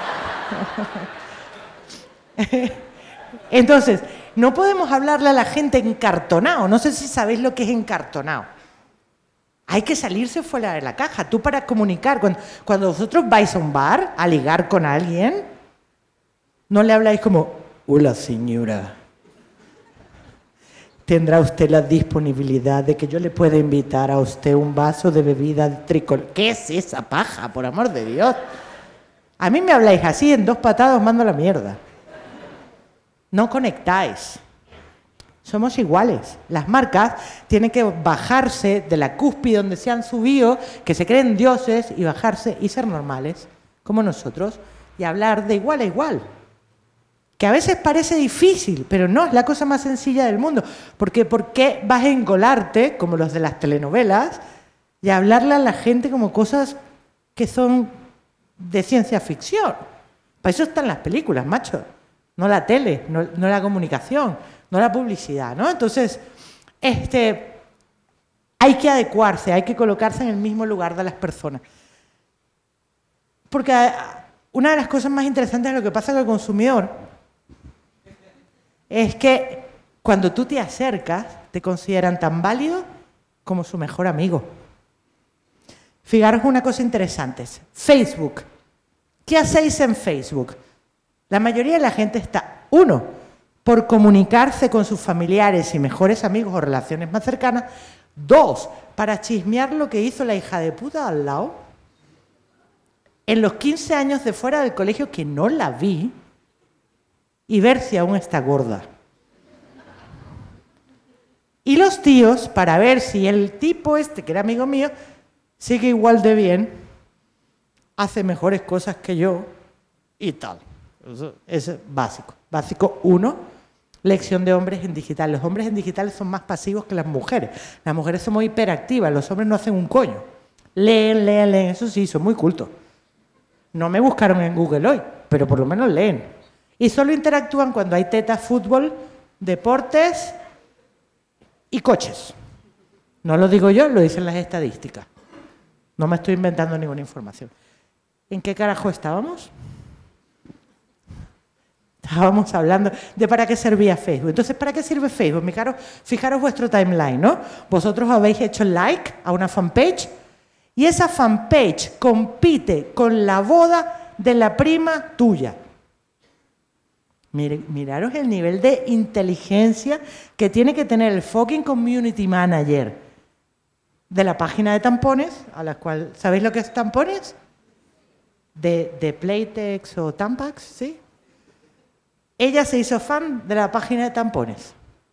Entonces, no podemos hablarle a la gente encartonado. No sé si sabéis lo que es encartonado. Hay que salirse fuera de la caja. Tú para comunicar, cuando, cuando vosotros vais a un bar a ligar con alguien, no le habláis como, hola señora, ¿tendrá usted la disponibilidad de que yo le pueda invitar a usted un vaso de bebida tricolor? ¿Qué es esa paja, por amor de Dios? A mí me habláis así, en dos patadas os mando a la mierda. No conectáis. Somos iguales. Las marcas tienen que bajarse de la cúspide donde se han subido, que se creen dioses, y bajarse y ser normales, como nosotros, y hablar de igual a igual. Que a veces parece difícil, pero no, es la cosa más sencilla del mundo. Porque ¿por qué vas a engolarte, como los de las telenovelas, y a hablarle a la gente como cosas que son de ciencia ficción? Para eso están las películas, macho. No la tele, no, no la comunicación, no la publicidad, ¿no? Entonces, este, hay que adecuarse, hay que colocarse en el mismo lugar de las personas. Porque una de las cosas más interesantes de lo que pasa con el consumidor es que cuando tú te acercas, te consideran tan válido como su mejor amigo. Fijaros una cosa interesante. Facebook. ¿Qué hacéis en Facebook? La mayoría de la gente está, uno, por comunicarse con sus familiares y mejores amigos o relaciones más cercanas. Dos, para chismear lo que hizo la hija de puta al lado. En los quince años de fuera del colegio que no la vi, y ver si aún está gorda. Y los tíos, para ver si el tipo este, que era amigo mío, sigue igual de bien, hace mejores cosas que yo y tal. Eso es básico. Básico uno, lección de hombres en digital. Los hombres en digital son más pasivos que las mujeres. Las mujeres somos hiperactivas, los hombres no hacen un coño. Leen, leen, leen. Eso sí, son muy cultos. No me buscaron en Google hoy, pero por lo menos leen. Y solo interactúan cuando hay tetas, fútbol, deportes y coches. No lo digo yo, lo dicen las estadísticas. No me estoy inventando ninguna información. ¿En qué carajo estábamos? Estábamos hablando de para qué servía Facebook. Entonces, ¿para qué sirve Facebook? Fijaros, fijaros vuestro timeline, ¿no? Vosotros habéis hecho like a una fanpage y esa fanpage compite con la boda de la prima tuya. Mir, miraros el nivel de inteligencia que tiene que tener el fucking community manager de la página de tampones, a la cual, ¿sabéis lo que es tampones? De, de Playtex o Tampax, ¿sí? Ella se hizo fan de la página de tampones.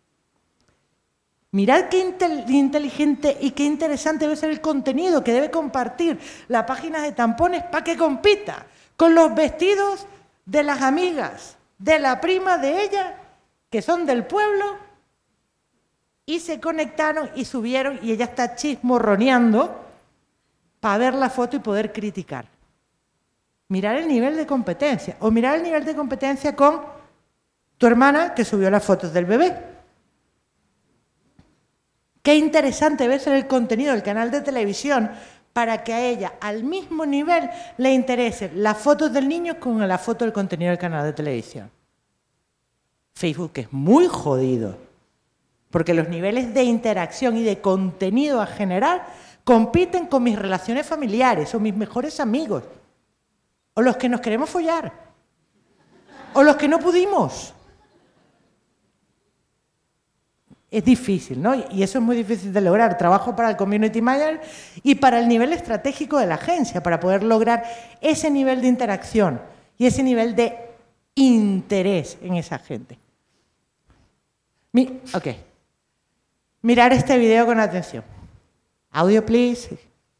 Mirad qué intel- inteligente y qué interesante debe ser el contenido que debe compartir la página de tampones para que compita con los vestidos de las amigas de la prima de ella, que son del pueblo, y se conectaron y subieron y ella está chismorroneando para ver la foto y poder criticar. Mirar el nivel de competencia, o mirar el nivel de competencia con tu hermana que subió las fotos del bebé. Qué interesante ver el contenido del canal de televisión para que a ella, al mismo nivel, le interesen las fotos del niño con la foto del contenido del canal de televisión. Facebook es muy jodido, porque los niveles de interacción y de contenido a generar compiten con mis relaciones familiares o mis mejores amigos, o los que nos queremos follar, o los que no pudimos. Es difícil, ¿no? Y eso es muy difícil de lograr. Trabajo para el community manager y para el nivel estratégico de la agencia, para poder lograr ese nivel de interacción y ese nivel de interés en esa gente. Mi, ok. Mirar este video con atención. Audio, please.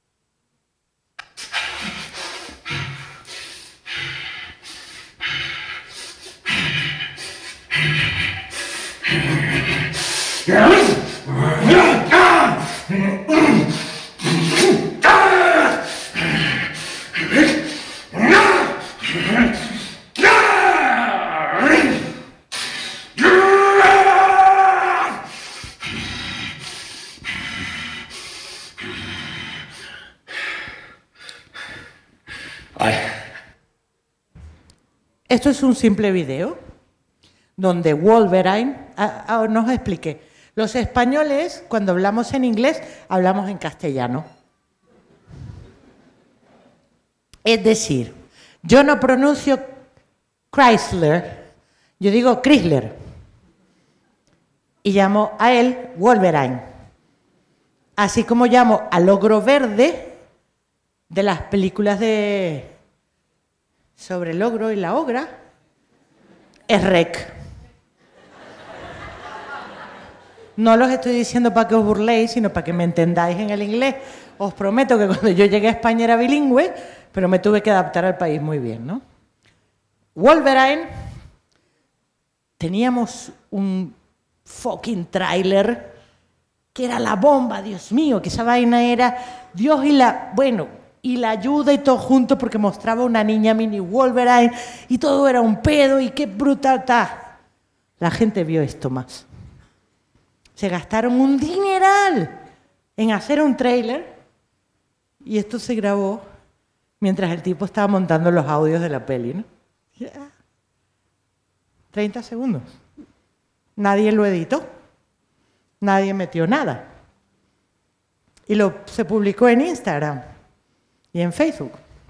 Esto es un simple video donde Wolverine, ah, ah, no os expliqué, los españoles cuando hablamos en inglés hablamos en castellano. Es decir, yo no pronuncio Chrysler, yo digo Chrysler y llamo a él Wolverine. Así como llamo al ogro verde de las películas de sobre el ogro y la ogra, es Rec. No los estoy diciendo para que os burléis, sino para que me entendáis en el inglés. Os prometo que cuando yo llegué a España era bilingüe, pero me tuve que adaptar al país muy bien, ¿no? Wolverine, teníamos un fucking tráiler que era la bomba, Dios mío, que esa vaina era Dios y la... bueno... y la ayuda y todo junto porque mostraba una niña mini Wolverine y todo era un pedo y qué brutal está. La gente vio esto más. Se gastaron un dineral en hacer un tráiler y esto se grabó mientras el tipo estaba montando los audios de la peli, ¿no? treinta segundos. Nadie lo editó. Nadie metió nada. Y lo, se publicó en Instagram. Y en Facebook.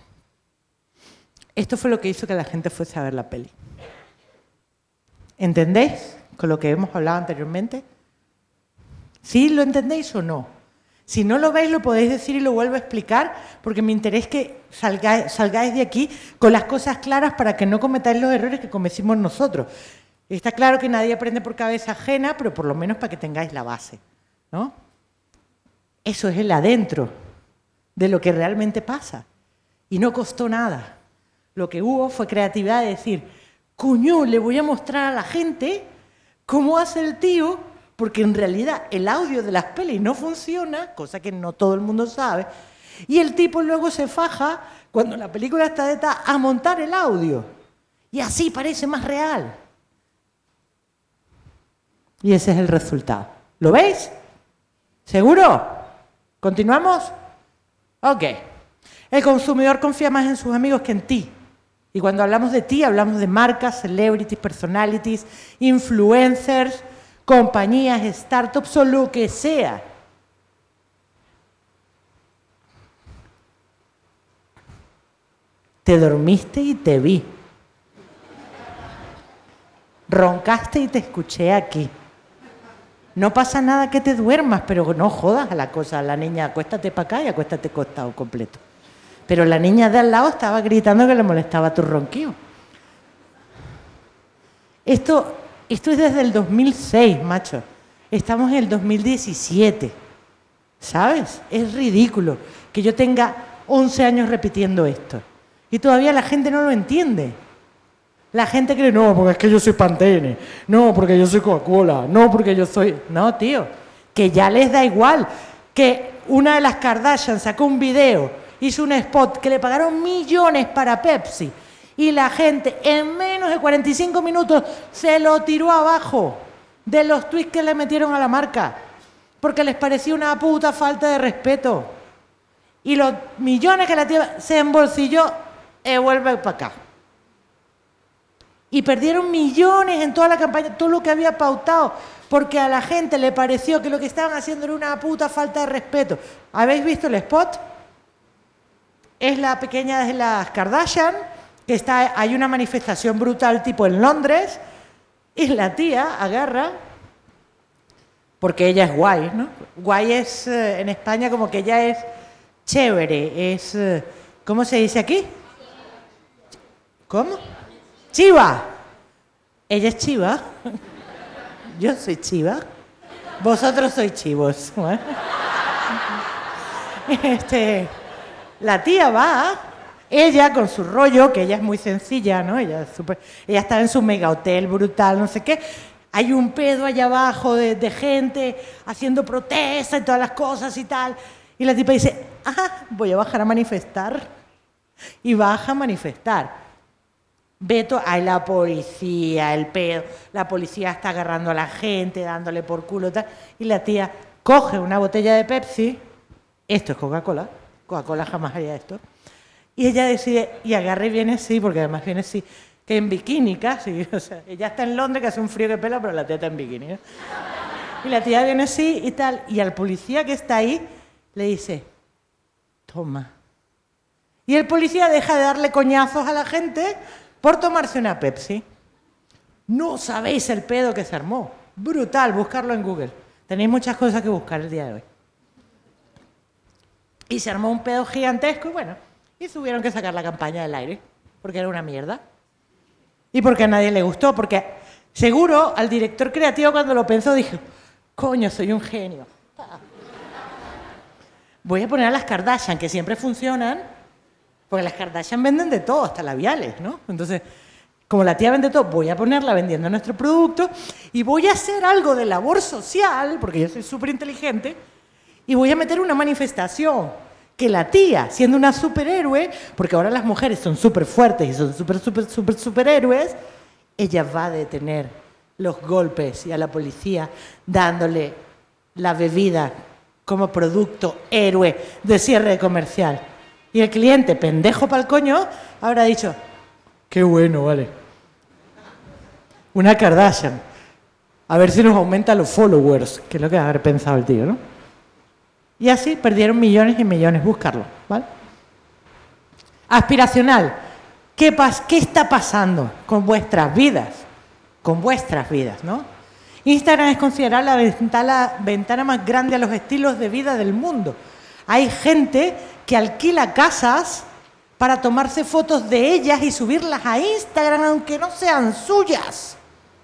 Esto fue lo que hizo que la gente fuese a ver la peli. ¿Entendéis con lo que hemos hablado anteriormente? ¿Sí lo entendéis o no? Si no lo veis, lo podéis decir y lo vuelvo a explicar, porque me interesa que salgáis, salgáis de aquí con las cosas claras para que no cometáis los errores que cometimos nosotros. Está claro que nadie aprende por cabeza ajena, pero por lo menos para que tengáis la base, ¿no? Eso es el adentro de lo que realmente pasa. Y no costó nada. Lo que hubo fue creatividad de decir, coño, le voy a mostrar a la gente cómo hace el tío, porque en realidad el audio de las pelis no funciona, cosa que no todo el mundo sabe, y el tipo luego se faja, cuando la película está de esta, a montar el audio. Y así parece más real. Y ese es el resultado. ¿Lo veis? ¿Seguro? ¿Continuamos? Ok. El consumidor confía más en sus amigos que en ti. Y cuando hablamos de ti, hablamos de marcas, celebrities, personalities, influencers, compañías, startups o lo que sea. Te dormiste y te vi. Roncaste y te escuché aquí. No pasa nada que te duermas, pero no jodas a la cosa. La niña, acuéstate para acá y acuéstate costado completo. Pero la niña de al lado estaba gritando que le molestaba tu ronquido. Esto, esto es desde el dos mil seis, macho. Estamos en el dos mil diecisiete. ¿Sabes? Es ridículo que yo tenga once años repitiendo esto. Y todavía la gente no lo entiende. La gente cree, no, porque es que yo soy Pantene, no, porque yo soy Coca-Cola, no, porque yo soy... No, tío, que ya les da igual. Que una de las Kardashian sacó un video, hizo un spot que le pagaron millones para Pepsi y la gente en menos de cuarenta y cinco minutos se lo tiró abajo de los tweets que le metieron a la marca porque les parecía una puta falta de respeto. Y los millones que la tía se embolsilló, eh, vuelve para acá. Y perdieron millones en toda la campaña, todo lo que había pautado, porque a la gente le pareció que lo que estaban haciendo era una puta falta de respeto. ¿Habéis visto el spot? Es la pequeña de las Kardashian, que está, hay una manifestación brutal tipo en Londres, y la tía agarra, porque ella es guay, ¿no? Guay es eh, en España como que ella es chévere, es... Eh, ¿cómo se dice aquí? ¿Cómo? Chiva. Ella es chiva. Yo soy chiva. Vosotros sois chivos. ¿Vale? Este, la tía va, ella con su rollo, que ella es muy sencilla, ¿no? Ella, es super, ella está en su mega hotel brutal, no sé qué. Hay un pedo allá abajo de, de gente haciendo protesta y todas las cosas y tal. Y la tipa dice, ah, voy a bajar a manifestar. Y baja a manifestar. Beto, hay la policía, el pedo. La policía está agarrando a la gente, dándole por culo y tal. Y la tía coge una botella de Pepsi. Esto es Coca-Cola. Coca-Cola jamás haría esto. Y ella decide, y agarra y viene así, porque además viene así, que en bikini casi. O sea, ella está en Londres, que hace un frío que pela, pero la tía está en bikini, ¿no? Y la tía viene así y tal. Y al policía que está ahí le dice, toma. Y el policía deja de darle coñazos a la gente por tomarse una Pepsi. No sabéis el pedo que se armó. Brutal, buscarlo en Google. Tenéis muchas cosas que buscar el día de hoy. Y se armó un pedo gigantesco y bueno, y tuvieron que sacar la campaña del aire, porque era una mierda. Y porque a nadie le gustó, porque seguro al director creativo cuando lo pensó dijo, coño, soy un genio. Voy a poner a las Kardashian, que siempre funcionan, porque las Kardashian venden de todo, hasta labiales, ¿no? Entonces, como la tía vende todo, voy a ponerla vendiendo nuestro producto y voy a hacer algo de labor social, porque yo soy súper inteligente, y voy a meter una manifestación que la tía, siendo una superhéroe, porque ahora las mujeres son súper fuertes y son súper, súper, súper superhéroes, ella va a detener los golpes y a la policía dándole la bebida como producto héroe de cierre comercial. Y el cliente, pendejo pa'l coño, habrá dicho, qué bueno, vale. Una Kardashian. A ver si nos aumenta los followers, que es lo que haber pensado el tío, ¿no? Y así perdieron millones y millones. Buscarlo, ¿vale? Aspiracional. ¿Qué, pas ¿Qué está pasando con vuestras vidas? Con vuestras vidas, ¿no? Instagram es considerada la ventana, ventana más grande a los estilos de vida del mundo. Hay gente que alquila casas para tomarse fotos de ellas y subirlas a Instagram, aunque no sean suyas.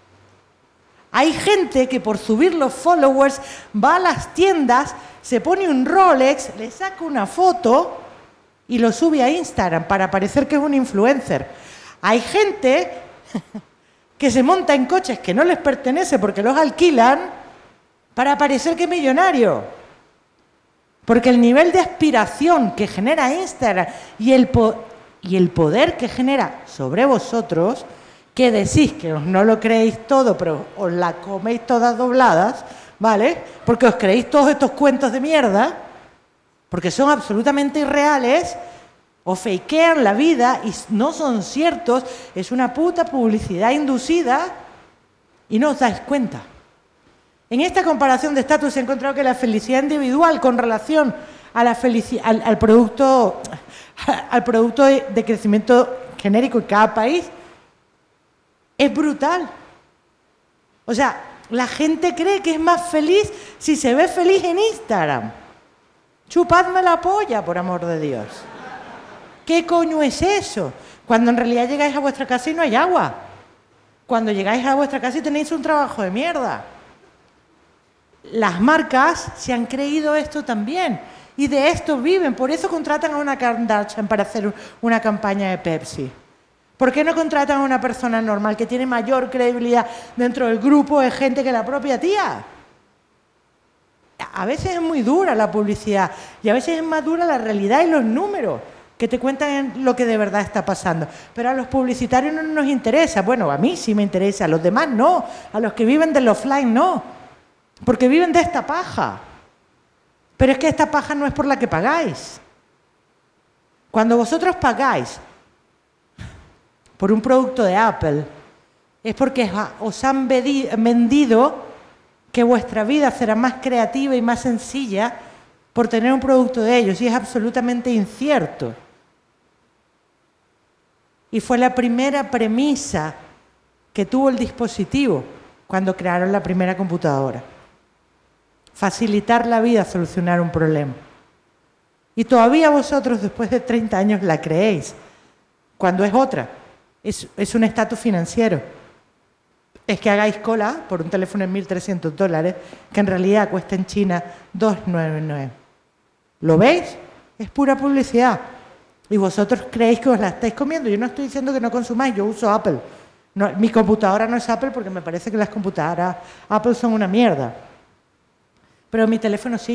Hay gente que por subir los followers va a las tiendas, se pone un Rolex, le saca una foto y lo sube a Instagram para parecer que es un influencer. Hay gente que se monta en coches que no les pertenece porque los alquilan para parecer que es millonario. Porque el nivel de aspiración que genera Instagram y el, po y el poder que genera sobre vosotros, que decís que no lo creéis todo, pero os la coméis todas dobladas, ¿vale? Porque os creéis todos estos cuentos de mierda, porque son absolutamente irreales, os fakean la vida y no son ciertos, es una puta publicidad inducida y no os dais cuenta. En esta comparación de estatus he encontrado que la felicidad individual con relación a la al, al, producto, al producto de, de crecimiento genérico en cada país es brutal. O sea, la gente cree que es más feliz si se ve feliz en Instagram. Chupadme la polla, por amor de Dios. ¿Qué coño es eso? Cuando en realidad llegáis a vuestra casa y no hay agua. Cuando llegáis a vuestra casa y tenéis un trabajo de mierda. Las marcas se han creído esto también y de esto viven. Por eso contratan a una Kardashian para hacer una campaña de Pepsi. ¿Por qué no contratan a una persona normal que tiene mayor credibilidad dentro del grupo de gente que la propia tía? A veces es muy dura la publicidad y a veces es más dura la realidad y los números que te cuentan lo que de verdad está pasando. Pero a los publicitarios no nos interesa. Bueno, a mí sí me interesa, a los demás no. A los que viven del offline no. Porque viven de esta paja. Pero es que esta paja no es por la que pagáis. Cuando vosotros pagáis por un producto de Apple, es porque os han vendido que vuestra vida será más creativa y más sencilla por tener un producto de ellos, y es absolutamente incierto. Y fue la primera premisa que tuvo el dispositivo cuando crearon la primera computadora. Facilitar la vida, solucionar un problema. Y todavía vosotros, después de treinta años, la creéis, cuando es otra. Es, es un estatus financiero. es que hagáis cola por un teléfono de mil trescientos dólares que en realidad cuesta en China doscientos noventa y nueve. ¿Lo veis? Es pura publicidad. Y vosotros creéis que os la estáis comiendo. Yo no estoy diciendo que no consumáis, yo uso Apple. No, mi computadora no es Apple porque me parece que las computadoras Apple son una mierda. Pero mi teléfono sí.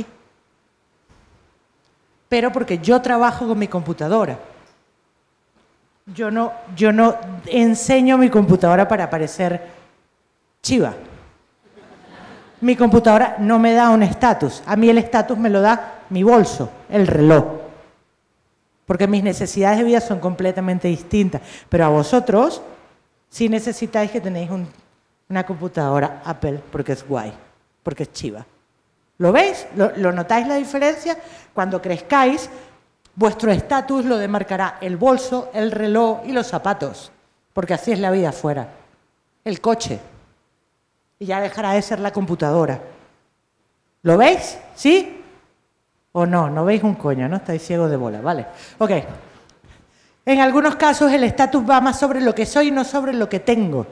Pero porque yo trabajo con mi computadora. Yo no, yo no enseño mi computadora para parecer chiva. Mi computadora no me da un estatus. A mí el estatus me lo da mi bolso, el reloj. Porque mis necesidades de vida son completamente distintas. Pero a vosotros sí necesitáis que tenéis un, una computadora Apple porque es guay, porque es chiva. ¿Lo veis? ¿Lo, lo notáis la diferencia? Cuando crezcáis, vuestro estatus lo demarcará el bolso, el reloj y los zapatos. Porque así es la vida afuera. El coche. Y ya dejará de ser la computadora. ¿Lo veis? ¿Sí? ¿O no? No veis un coño, ¿no? Estáis ciegos de bola, ¿vale? Ok. En algunos casos el estatus va más sobre lo que soy y no sobre lo que tengo.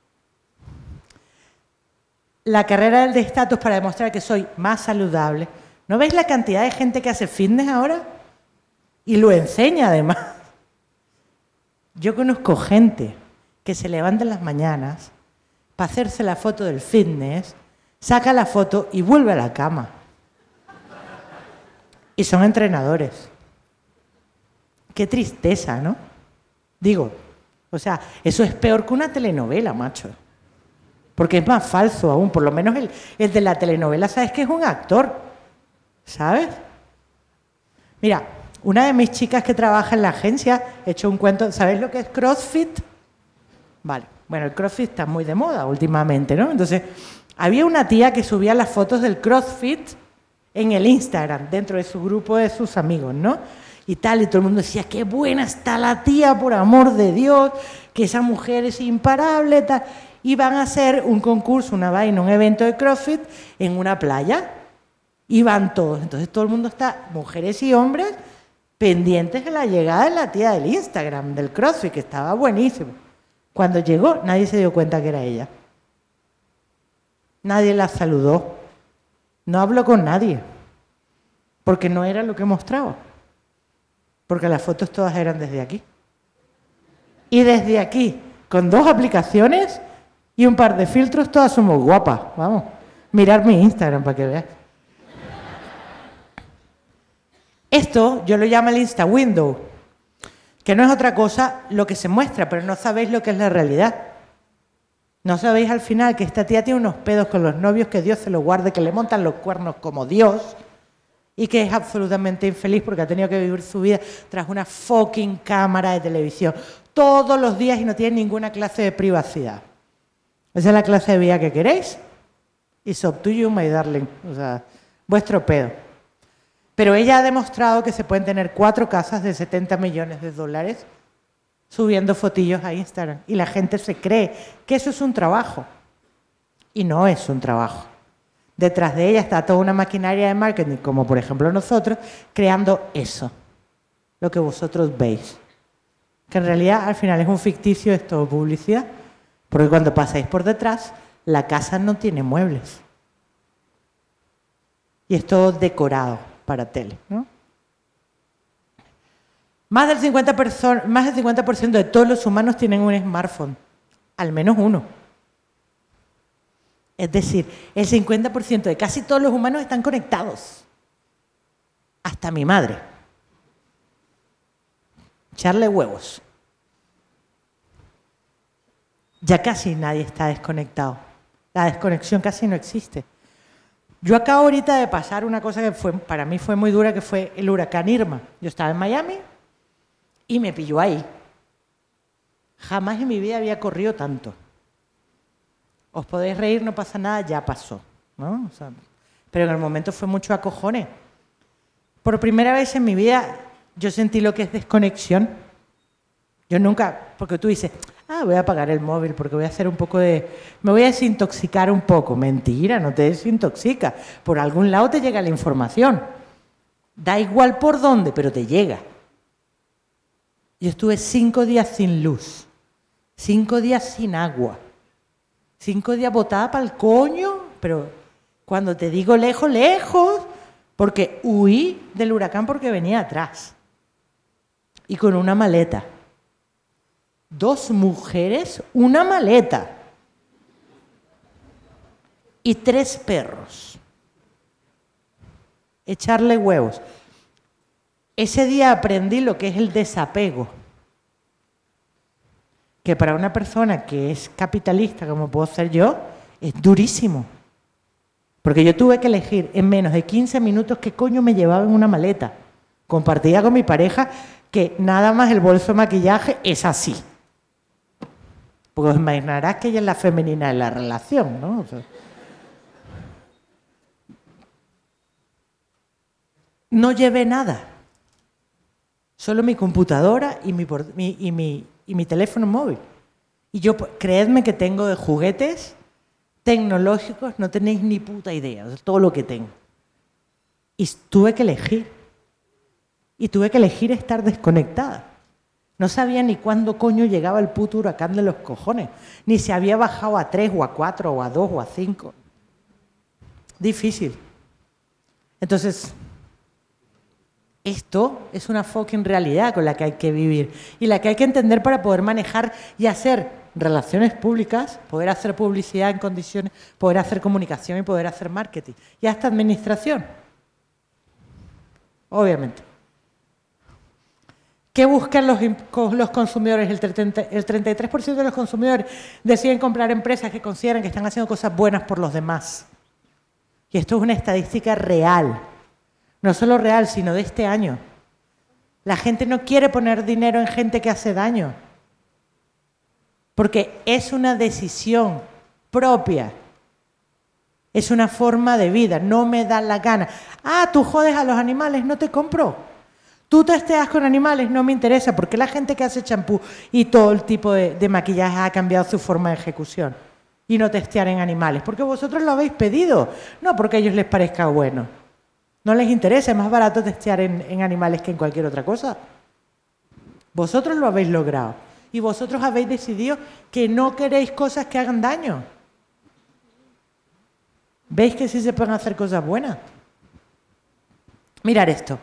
La carrera del de estatus para demostrar que soy más saludable. ¿No veis la cantidad de gente que hace fitness ahora? Y lo enseña además. Yo conozco gente que se levanta en las mañanas para hacerse la foto del fitness, saca la foto y vuelve a la cama. Y son entrenadores. Qué tristeza, ¿no? Digo, o sea, eso es peor que una telenovela, macho. Porque es más falso aún. Por lo menos el, el de la telenovela, ¿sabes que es un actor? ¿Sabes? Mira, una de mis chicas que trabaja en la agencia, he hecho un cuento, ¿sabéis lo que es CrossFit? Vale, bueno, el CrossFit está muy de moda últimamente, ¿no? Entonces, había una tía que subía las fotos del CrossFit en el Instagram, dentro de su grupo de sus amigos, ¿no? Y tal, y todo el mundo decía, qué buena está la tía, por amor de Dios, que esa mujer es imparable, tal. Y van a hacer un concurso, una vaina, un evento de CrossFit en una playa. Y van todos. Entonces todo el mundo está, mujeres y hombres, pendientes de la llegada de la tía del Instagram, del CrossFit, que estaba buenísimo. Cuando llegó, nadie se dio cuenta que era ella. Nadie la saludó. No habló con nadie. Porque no era lo que mostraba. Porque las fotos todas eran desde aquí. Y desde aquí, con dos aplicaciones y un par de filtros, todas somos guapas. Vamos, mirar mi Instagram para que veas. Esto yo lo llamo el Insta Window, que no es otra cosa lo que se muestra, pero no sabéis lo que es la realidad. No sabéis al final que esta tía tiene unos pedos con los novios, que Dios se los guarde, que le montan los cuernos como Dios y que es absolutamente infeliz porque ha tenido que vivir su vida tras una fucking cámara de televisión todos los días y no tiene ninguna clase de privacidad. Esa es la clase de vida que queréis. It's up to you, my darling. O sea, vuestro pedo. Pero ella ha demostrado que se pueden tener cuatro casas de setenta millones de dólares subiendo fotillos a Instagram. Y la gente se cree que eso es un trabajo. Y no es un trabajo. Detrás de ella está toda una maquinaria de marketing, como por ejemplo nosotros, creando eso. Lo que vosotros veis. Que en realidad al final es un ficticio, es todo publicidad. Porque cuando pasáis por detrás, la casa no tiene muebles. Y es todo decorado para tele, ¿no? Más del cincuenta por ciento, más del cincuenta por ciento de todos los humanos tienen un smartphone. Al menos uno. Es decir, el cincuenta por ciento de casi todos los humanos están conectados. Hasta mi madre. Echarle huevos. Ya casi nadie está desconectado. La desconexión casi no existe. Yo acabo ahorita de pasar una cosa que fue, para mí fue muy dura, que fue el huracán Irma. Yo estaba en Miami y me pilló ahí. Jamás en mi vida había corrido tanto. Os podéis reír, no pasa nada, ya pasó, ¿no? O sea, pero en el momento fue mucho acojones. Por primera vez en mi vida yo sentí lo que es desconexión. Yo nunca, porque tú dices, ah, voy a apagar el móvil porque voy a hacer un poco de... me voy a desintoxicar un poco. Mentira, no te desintoxicas. Por algún lado te llega la información. Da igual por dónde, pero te llega. Yo estuve cinco días sin luz, cinco días sin agua. Cinco días botada para el coño, pero cuando te digo lejos, lejos, porque huí del huracán porque venía atrás. Y con una maleta. Dos mujeres, una maleta. Y tres perros. Echarle huevos. Ese día aprendí lo que es el desapego. Que para una persona que es capitalista, como puedo ser yo, es durísimo. Porque yo tuve que elegir en menos de quince minutos qué coño me llevaba en una maleta. Compartida con mi pareja, que nada más el bolso de maquillaje es así. Porque os imaginarás que ella es la femenina de la relación, ¿no? O sea, no llevé nada. Solo mi computadora y mi, mi, y mi, y mi teléfono móvil. Y yo, creedme que tengo de juguetes tecnológicos, no tenéis ni puta idea, de todo lo que tengo. Y tuve que elegir. Y tuve que elegir estar desconectada. No sabía ni cuándo coño llegaba el puto huracán de los cojones. Ni si había bajado a tres o a cuatro o a dos o a cinco. Difícil. Entonces, esto es una fucking realidad con la que hay que vivir y la que hay que entender para poder manejar y hacer relaciones públicas, poder hacer publicidad en condiciones, poder hacer comunicación y poder hacer marketing. Y hasta administración. Obviamente. ¿Qué buscan los, los consumidores? El, el treinta y tres por ciento de los consumidores deciden comprar empresas que consideran que están haciendo cosas buenas por los demás. Y esto es una estadística real. No solo real, sino de este año. La gente no quiere poner dinero en gente que hace daño. Porque es una decisión propia. Es una forma de vida. No me da la gana. Ah, tú jodes a los animales, no te compro. Tú testeas con animales, no me interesa. ¿Por qué la gente que hace champú y todo el tipo de, de maquillaje ha cambiado su forma de ejecución? Y no testear en animales. Porque vosotros lo habéis pedido. No porque a ellos les parezca bueno. No les interesa, es más barato testear en, en animales que en cualquier otra cosa. Vosotros lo habéis logrado. Y vosotros habéis decidido que no queréis cosas que hagan daño. ¿Veis que sí se pueden hacer cosas buenas? Mirad esto.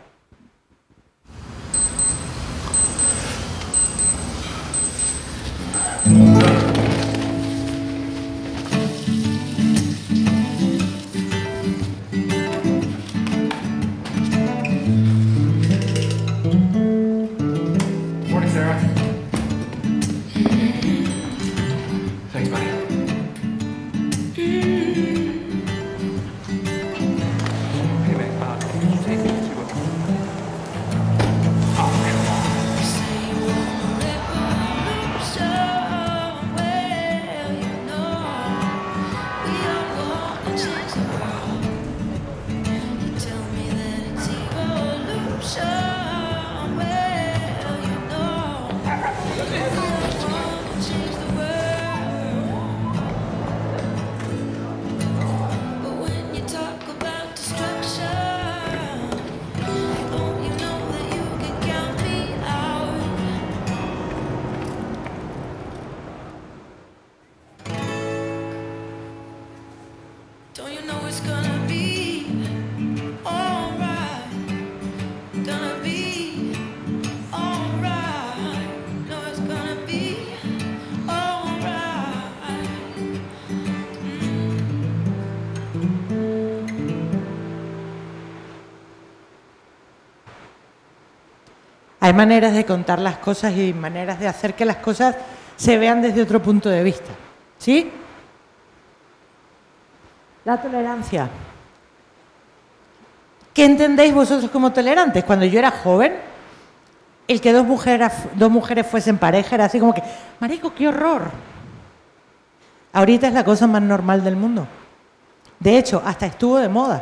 Hay maneras de contar las cosas y maneras de hacer que las cosas se vean desde otro punto de vista. ¿Sí? La tolerancia. ¿Qué entendéis vosotros como tolerantes? Cuando yo era joven, el que dos mujeres, dos mujeres fuesen pareja era así como que, marico, qué horror. Ahorita es la cosa más normal del mundo. De hecho, hasta estuvo de moda.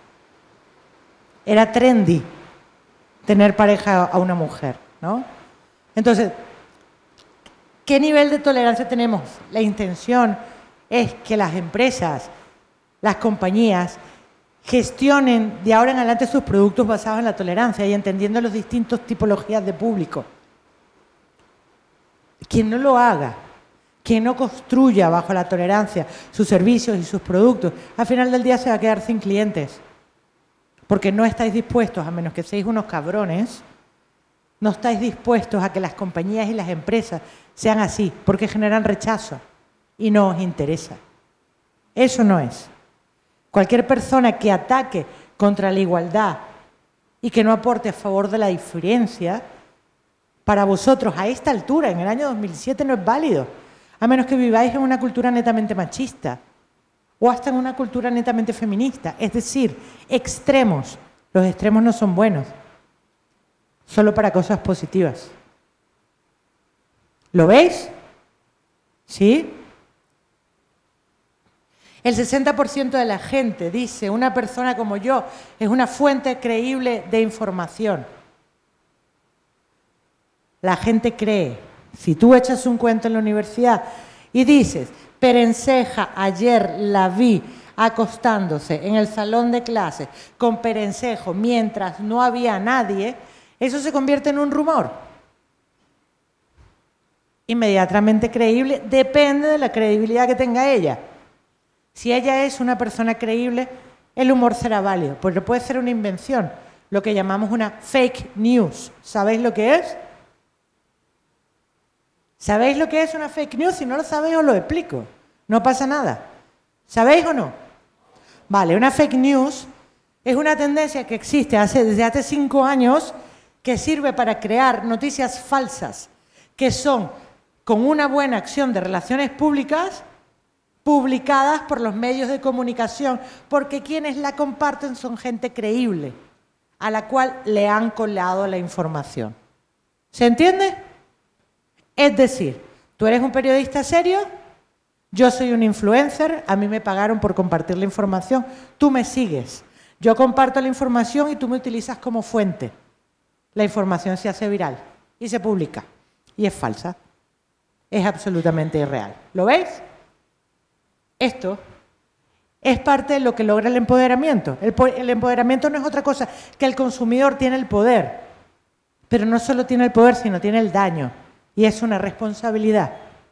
Era trendy tener pareja a una mujer, ¿no? Entonces, ¿qué nivel de tolerancia tenemos? La intención es que las empresas, las compañías, gestionen de ahora en adelante sus productos basados en la tolerancia y entendiendo las distintas tipologías de público. Quien no lo haga, que no construya bajo la tolerancia sus servicios y sus productos, al final del día se va a quedar sin clientes. Porque no estáis dispuestos, a menos que seáis unos cabrones, no estáis dispuestos a que las compañías y las empresas sean así, porque generan rechazo y no os interesa. Eso no es. Cualquier persona que ataque contra la igualdad y que no aporte a favor de la diferencia, para vosotros a esta altura, en el año dos mil siete, no es válido, a menos que viváis en una cultura netamente machista o hasta en una cultura netamente feminista. Es decir, extremos. Los extremos no son buenos, solo para cosas positivas. ¿Lo veis? ¿Sí? El sesenta por ciento de la gente dice, una persona como yo es una fuente creíble de información. La gente cree. Si tú echas un cuento en la universidad y dices, Perenceja ayer la vi acostándose en el salón de clases con Perencejo mientras no había nadie, eso se convierte en un rumor. Inmediatamente creíble, depende de la credibilidad que tenga ella. Si ella es una persona creíble, el humor será válido, porque puede ser una invención, lo que llamamos una fake news. ¿Sabéis lo que es? ¿Sabéis lo que es una fake news? Si no lo sabéis, os lo explico. No pasa nada. ¿Sabéis o no? Vale, una fake news es una tendencia que existe hace, desde hace cinco años que sirve para crear noticias falsas, que son, con una buena acción de relaciones públicas, publicadas por los medios de comunicación, porque quienes la comparten son gente creíble, a la cual le han colado la información. ¿Se entiende? Es decir, tú eres un periodista serio, yo soy un influencer, a mí me pagaron por compartir la información, tú me sigues, yo comparto la información y tú me utilizas como fuente. La información se hace viral y se publica, y es falsa, es absolutamente irreal. ¿Lo veis? Esto es parte de lo que logra el empoderamiento. El, el empoderamiento no es otra cosa que el consumidor tiene el poder, pero no solo tiene el poder, sino tiene el daño. Y es una responsabilidad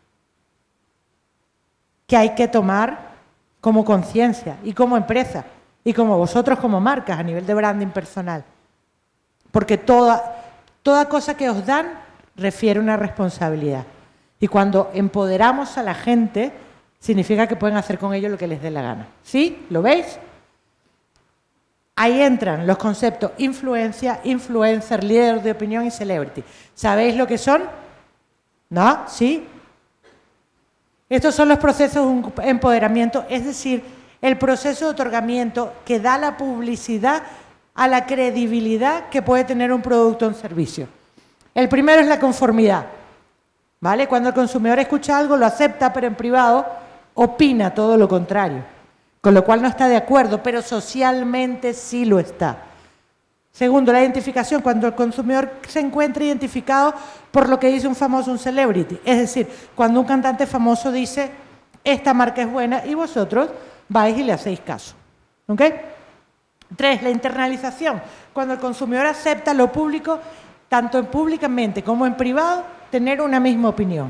que hay que tomar como conciencia y como empresa y como vosotros como marcas a nivel de branding personal. Porque toda, toda cosa que os dan refiere a una responsabilidad. Y cuando empoderamos a la gente, significa que pueden hacer con ello lo que les dé la gana. ¿Sí? ¿Lo veis? Ahí entran los conceptos influencia, influencer, líder de opinión y celebrity. ¿Sabéis lo que son? ¿No? ¿Sí? Estos son los procesos de empoderamiento, es decir, el proceso de otorgamiento que da la publicidad a la credibilidad que puede tener un producto o un servicio. El primero es la conformidad, ¿vale? Cuando el consumidor escucha algo, lo acepta, pero en privado opina todo lo contrario, con lo cual no está de acuerdo, pero socialmente sí lo está. Segundo, la identificación, cuando el consumidor se encuentra identificado por lo que dice un famoso, un celebrity. Es decir, cuando un cantante famoso dice, esta marca es buena, y vosotros vais y le hacéis caso. ¿Ok? Tres, la internalización, cuando el consumidor acepta lo público, tanto en públicamente como en privado, tener una misma opinión.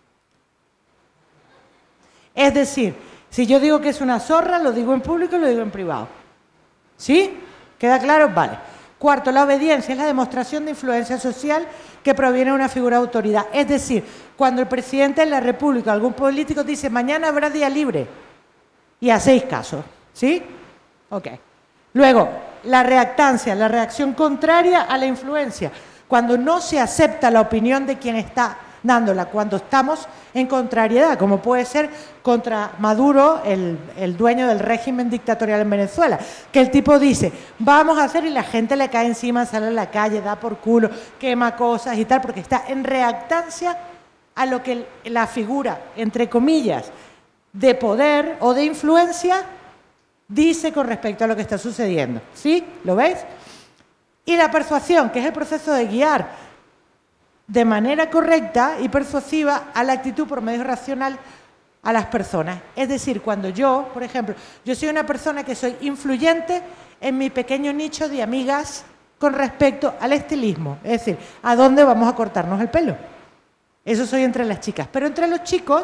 Es decir, si yo digo que es una zorra, lo digo en público y lo digo en privado. ¿Sí? ¿Queda claro? Vale. Cuarto, la obediencia es la demostración de influencia social que proviene de una figura de autoridad. Es decir, cuando el presidente de la República, algún político dice, mañana habrá día libre, y hacéis caso. ¿Sí? Ok. Luego, la reactancia, la reacción contraria a la influencia. Cuando no se acepta la opinión de quien está dándola, cuando estamos en contrariedad, como puede ser contra Maduro, el, el dueño del régimen dictatorial en Venezuela, que el tipo dice, vamos a hacer, y la gente le cae encima, sale a la calle, da por culo, quema cosas y tal, porque está en reactancia a lo que la figura, entre comillas, de poder o de influencia dice con respecto a lo que está sucediendo. ¿Sí? ¿Lo veis? Y la persuasión, que es el proceso de guiar de manera correcta y persuasiva a la actitud por medio racional a las personas. Es decir, cuando yo, por ejemplo, yo soy una persona que soy influyente en mi pequeño nicho de amigas con respecto al estilismo, es decir, a dónde vamos a cortarnos el pelo. Eso soy entre las chicas. Pero entre los chicos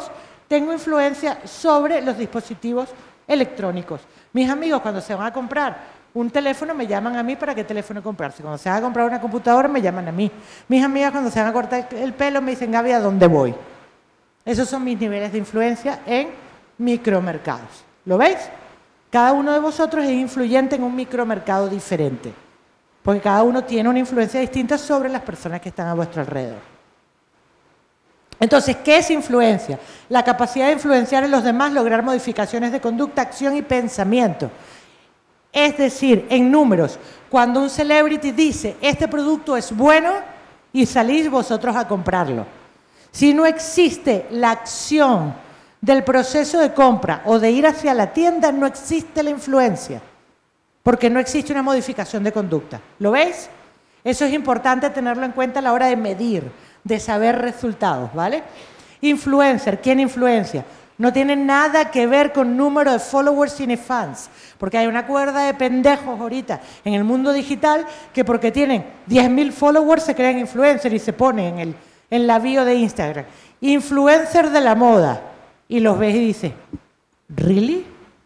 tengo influencia sobre los dispositivos electrónicos. Mis amigos, cuando se van a comprar un teléfono, me llaman a mí para qué teléfono comprarse. Cuando se van a comprar una computadora, me llaman a mí. Mis amigas, cuando se van a cortar el pelo, me dicen, Gaby, ¿a dónde voy? Esos son mis niveles de influencia en micromercados. ¿Lo veis? Cada uno de vosotros es influyente en un micromercado diferente, porque cada uno tiene una influencia distinta sobre las personas que están a vuestro alrededor. Entonces, ¿qué es influencia? La capacidad de influenciar en los demás, lograr modificaciones de conducta, acción y pensamiento. Es decir, en números, cuando un celebrity dice, este producto es bueno, y salís vosotros a comprarlo. Si no existe la acción del proceso de compra o de ir hacia la tienda, no existe la influencia, porque no existe una modificación de conducta. ¿Lo veis? Eso es importante tenerlo en cuenta a la hora de medir, de saber resultados, ¿vale? Influencer, ¿quién influencia? No tiene nada que ver con número de followers ni fans, porque hay una cuerda de pendejos ahorita en el mundo digital que porque tienen diez mil followers se crean influencers y se ponen en, el, en la bio de Instagram. Influencer de la moda. Y los ves y dices, ¿really?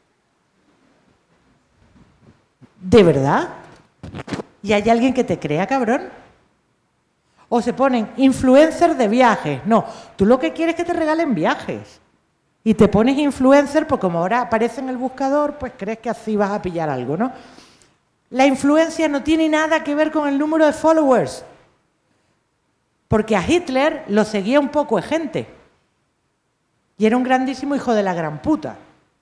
¿De verdad? ¿Y hay alguien que te crea, cabrón? O se ponen influencer de viajes. No, tú lo que quieres es que te regalen viajes. Y te pones influencer, porque como ahora aparece en el buscador, pues crees que así vas a pillar algo, ¿no? La influencia no tiene nada que ver con el número de followers. Porque a Hitler lo seguía un poco de gente. Y era un grandísimo hijo de la gran puta.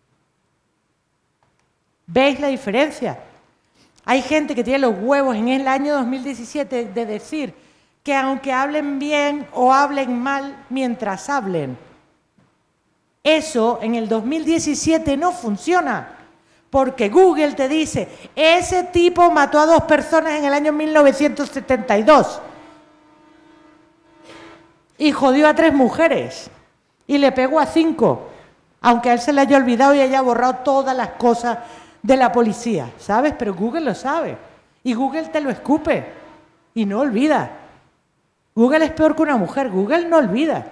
¿Veis la diferencia? Hay gente que tiene los huevos en el año dos mil diecisiete de decir que aunque hablen bien o hablen mal mientras hablen, eso en el dos mil diecisiete no funciona, porque Google te dice, ese tipo mató a dos personas en el año mil novecientos setenta y dos y jodió a tres mujeres y le pegó a cinco, aunque a él se le haya olvidado y haya borrado todas las cosas de la policía, ¿sabes? Pero Google lo sabe y Google te lo escupe y no olvida. Google es peor que una mujer, Google no olvida.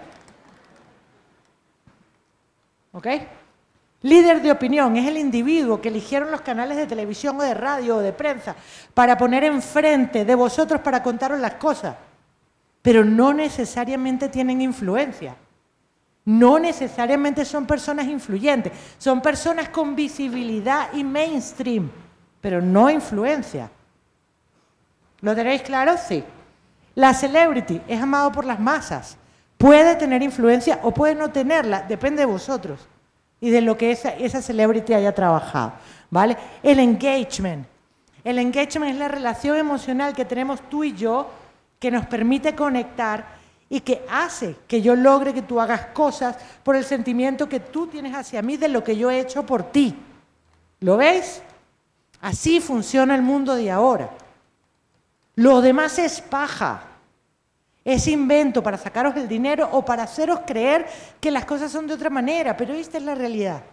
¿Ok? Líder de opinión es el individuo que eligieron los canales de televisión o de radio o de prensa para poner enfrente de vosotros para contaros las cosas, pero no necesariamente tienen influencia. No necesariamente son personas influyentes, son personas con visibilidad y mainstream, pero no influencia. ¿Lo tenéis claro? Sí. La celebrity es amado por las masas. Puede tener influencia o puede no tenerla, depende de vosotros y de lo que esa, esa celebrity haya trabajado, ¿vale? El engagement. El engagement es la relación emocional que tenemos tú y yo que nos permite conectar y que hace que yo logre que tú hagas cosas por el sentimiento que tú tienes hacia mí de lo que yo he hecho por ti. ¿Lo veis? Así funciona el mundo de ahora. Lo demás es paja. Es invento para sacaros el dinero o para haceros creer que las cosas son de otra manera, pero esta es la realidad.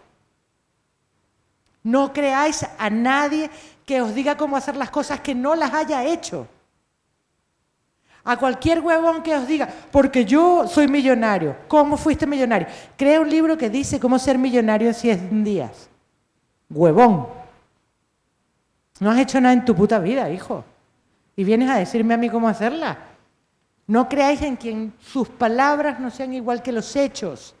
No creáis a nadie que os diga cómo hacer las cosas que no las haya hecho. A cualquier huevón que os diga, porque yo soy millonario. ¿Cómo fuiste millonario? Crea un libro que dice cómo ser millonario en cien días. Huevón. No has hecho nada en tu puta vida, hijo. Y vienes a decirme a mí cómo hacerla. No creáis en quien sus palabras no sean igual que los hechos.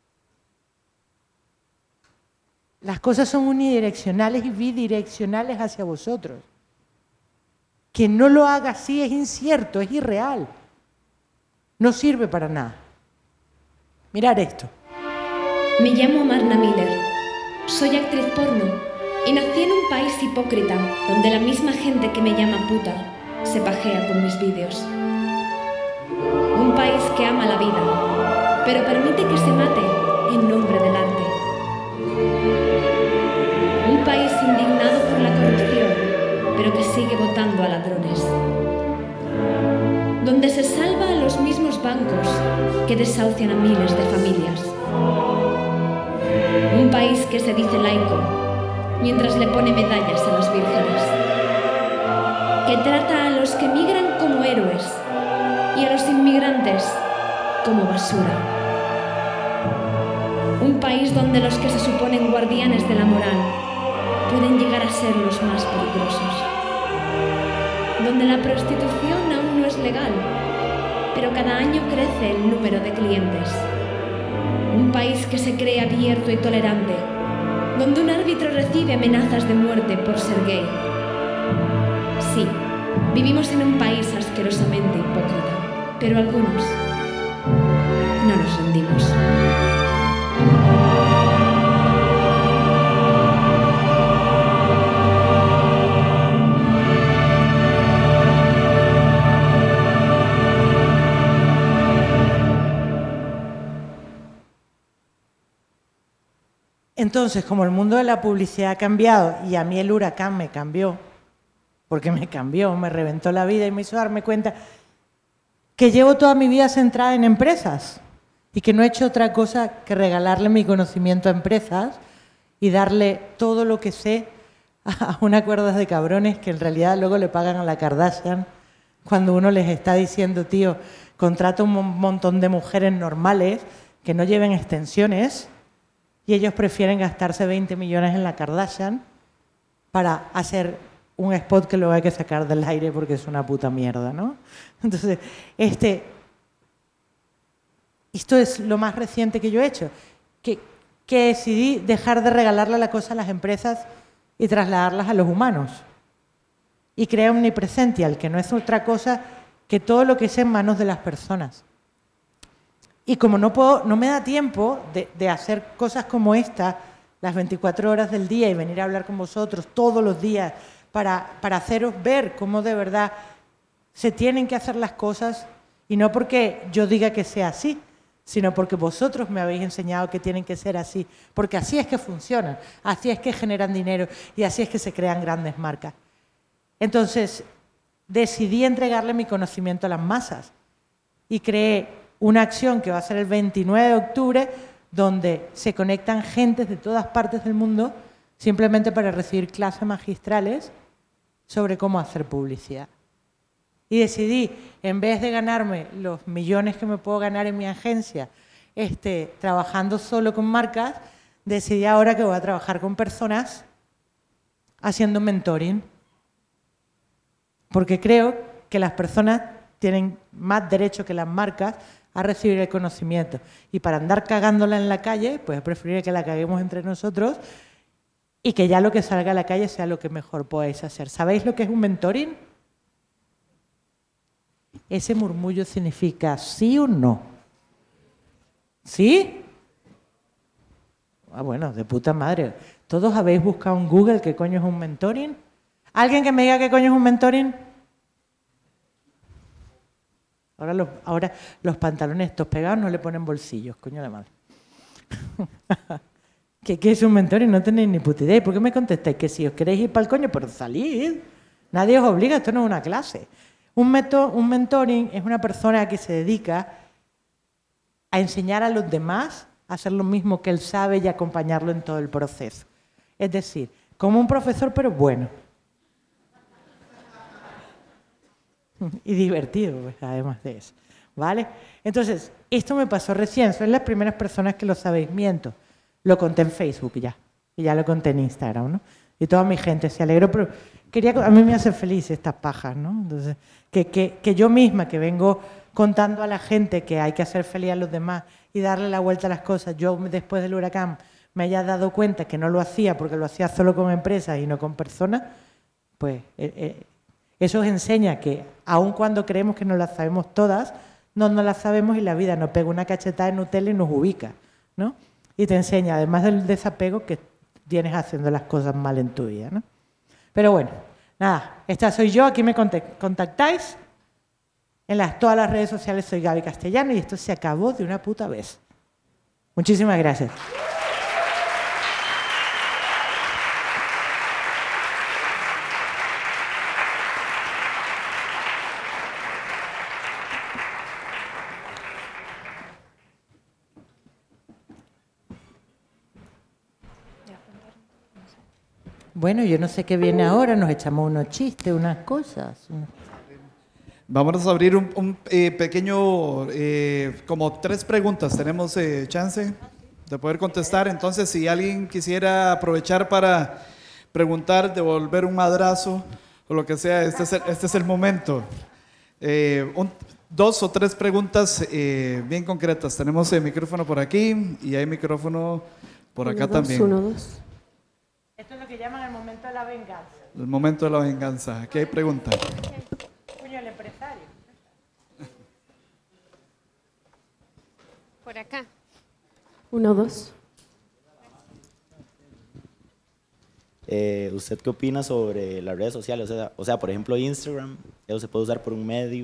Las cosas son unidireccionales y bidireccionales hacia vosotros. Quien no lo haga así es incierto, es irreal. No sirve para nada. Mirad esto. Me llamo Marna Miller. Soy actriz porno y nací en un país hipócrita donde la misma gente que me llama puta se pajea con mis vídeos. Un país que ama la vida, pero permite que se mate en nombre del arte. Un país indignado por la corrupción, pero que sigue votando a ladrones. Donde se salva a los mismos bancos que desahucian a miles de familias. Un país que se dice laico, mientras le pone medallas a las vírgenes. Que trata a los que migran como héroes y a los inmigrantes como basura. Un país donde los que se suponen guardianes de la moral pueden llegar a ser los más peligrosos. Donde la prostitución aún no es legal, pero cada año crece el número de clientes. Un país que se cree abierto y tolerante, donde un árbitro recibe amenazas de muerte por ser gay. Sí, vivimos en un país asquerosamente hipócrita, pero algunos no nos rendimos. Entonces, como el mundo de la publicidad ha cambiado y a mí el huracán me cambió, porque me cambió, me reventó la vida y me hizo darme cuenta que llevo toda mi vida centrada en empresas y que no he hecho otra cosa que regalarle mi conocimiento a empresas y darle todo lo que sé a una cuerda de cabrones que en realidad luego le pagan a la Kardashian cuando uno les está diciendo, tío, contrata un montón de mujeres normales que no lleven extensiones y ellos prefieren gastarse veinte millones en la Kardashian para hacer un spot que luego hay que sacar del aire porque es una puta mierda, ¿no? Entonces, este, esto es lo más reciente que yo he hecho, que, que decidí dejar de regalarle la cosa a las empresas y trasladarlas a los humanos. Y creé Omnipresential, que no es otra cosa que todo lo que es en manos de las personas. Y como no, puedo, no me da tiempo de, de hacer cosas como esta las veinticuatro horas del día y venir a hablar con vosotros todos los días para, para haceros ver cómo de verdad se tienen que hacer las cosas, y no porque yo diga que sea así, sino porque vosotros me habéis enseñado que tienen que ser así, porque así es que funcionan, así es que generan dinero y así es que se crean grandes marcas. Entonces, decidí entregarle mi conocimiento a las masas y creé una acción que va a ser el veintinueve de octubre, donde se conectan gentes de todas partes del mundo simplemente para recibir clases magistrales sobre cómo hacer publicidad. Y decidí, en vez de ganarme los millones que me puedo ganar en mi agencia, este, trabajando solo con marcas, decidí ahora que voy a trabajar con personas haciendo mentoring. Porque creo que las personas tienen más derecho que las marcas a recibir el conocimiento. Y para andar cagándola en la calle, pues es preferible que la caguemos entre nosotros y que ya lo que salga a la calle sea lo que mejor podáis hacer. ¿Sabéis lo que es un mentoring? Ese murmullo significa sí o no. ¿Sí? Ah, bueno, de puta madre. ¿Todos habéis buscado en Google qué coño es un mentoring? ¿Alguien que me diga qué coño es un mentoring? Ahora los, ahora los pantalones estos pegados no le ponen bolsillos, coño de madre. ¿Qué, ¿Qué es un mentoring? No tenéis ni puta idea. ¿Por qué me contestáis que si os queréis ir para el coño, pero salid? Nadie os obliga, esto no es una clase. Un, meto, un mentoring es una persona que se dedica a enseñar a los demás a hacer lo mismo que él sabe y acompañarlo en todo el proceso. Es decir, como un profesor, pero bueno. Y divertido, pues, además de eso. ¿Vale? Entonces, esto me pasó recién. Sois las primeras personas que lo sabéis. Miento. Lo conté en Facebook ya. Y ya lo conté en Instagram, ¿no? Y toda mi gente se alegró, pero quería, a mí me hacen feliz estas pajas, ¿no? Entonces, que, que, que yo misma, que vengo contando a la gente que hay que hacer feliz a los demás y darle la vuelta a las cosas, yo después del huracán me haya dado cuenta que no lo hacía porque lo hacía solo con empresas y no con personas, pues eh, eh, eso os enseña que aun cuando creemos que no las sabemos todas, no nos las sabemos y la vida nos pega una cachetada en Nutella y nos ubica, ¿no? Y te enseña, además del desapego, que tienes haciendo las cosas mal en tu vida, ¿no? Pero bueno, nada, esta soy yo, aquí me contactáis. En las, todas las redes sociales soy Gaby Castellano y esto se acabó de una puta vez. Muchísimas gracias. Bueno, yo no sé qué viene ahora, nos echamos unos chistes, unas cosas. Vamos a abrir un, un eh, pequeño, eh, como tres preguntas. ¿Tenemos eh, chance? de poder contestar. Entonces, si alguien quisiera aprovechar para preguntar, devolver un madrazo o lo que sea, este es el, este es el momento. Eh, un, dos o tres preguntas eh, bien concretas. Tenemos el micrófono por aquí y hay micrófono por acá uno, dos, también. Uno, dos. Esto es lo que llaman el momento de la venganza. El momento de la venganza. Aquí hay preguntas. Coño, el empresario. Por acá. Uno, dos. Eh, ¿Usted qué opina sobre las redes sociales? O sea, o sea, por ejemplo, Instagram, eso se puede usar por un medio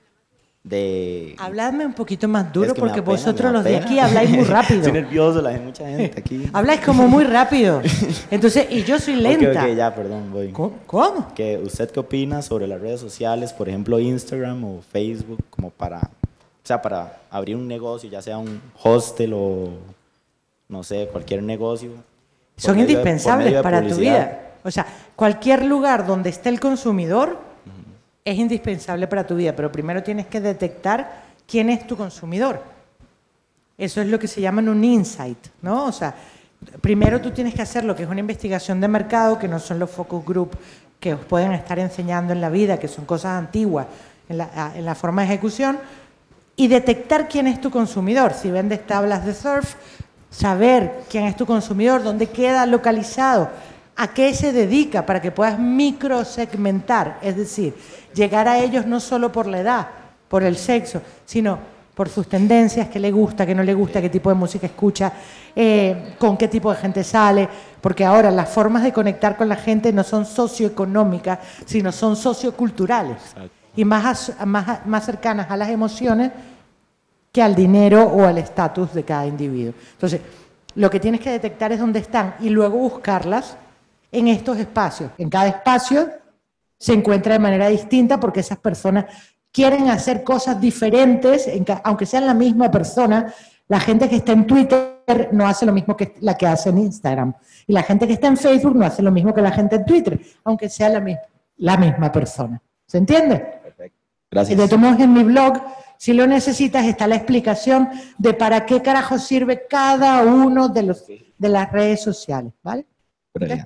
de... Habladme un poquito más duro Es que me porque da pena, vosotros me da los de pena. aquí habláis muy rápido. Estoy nervioso, la hay mucha gente aquí. Habláis como muy rápido. Entonces, y yo soy lenta. Ok, ok, ya, perdón, voy. ¿Cómo? ¿Cómo? Que ¿Usted qué opina sobre las redes sociales, por ejemplo, Instagram o Facebook, como para, o sea, para abrir un negocio, ya sea un hostel o, no sé, cualquier negocio? Son por medio de- por indispensables medio de para tu publicidad? vida. O sea, cualquier lugar donde esté el consumidor es indispensable para tu vida, pero primero tienes que detectar quién es tu consumidor. Eso es lo que se llama un insight, ¿no? O sea, primero tú tienes que hacer lo que es una investigación de mercado, que no son los focus group que os pueden estar enseñando en la vida, que son cosas antiguas en la, en la forma de ejecución, y detectar quién es tu consumidor. Si vendes tablas de surf, saber quién es tu consumidor, dónde queda localizado, a qué se dedica, para que puedas microsegmentar, es decir, llegar a ellos no solo por la edad, por el sexo, sino por sus tendencias, qué le gusta, qué no le gusta, qué tipo de música escucha, eh, con qué tipo de gente sale, porque ahora las formas de conectar con la gente no son socioeconómicas, sino son socioculturales. Exacto. Y más, a- más, a- más cercanas a las emociones que al dinero o al estatus de cada individuo. Entonces, lo que tienes que detectar es dónde están y luego buscarlas en estos espacios. En cada espacio se encuentra de manera distinta porque esas personas quieren hacer cosas diferentes, en ca- aunque sean la misma persona. La gente que está en Twitter no hace lo mismo que la que hace en Instagram. Y la gente que está en Facebook no hace lo mismo que la gente en Twitter, aunque sea la, mi- la misma persona. ¿Se entiende? Perfecto. Y Gracias. de todos modos, en mi blog, si lo necesitas, está la explicación de para qué carajo sirve cada uno de, los, de las redes sociales, ¿vale? Brilliant.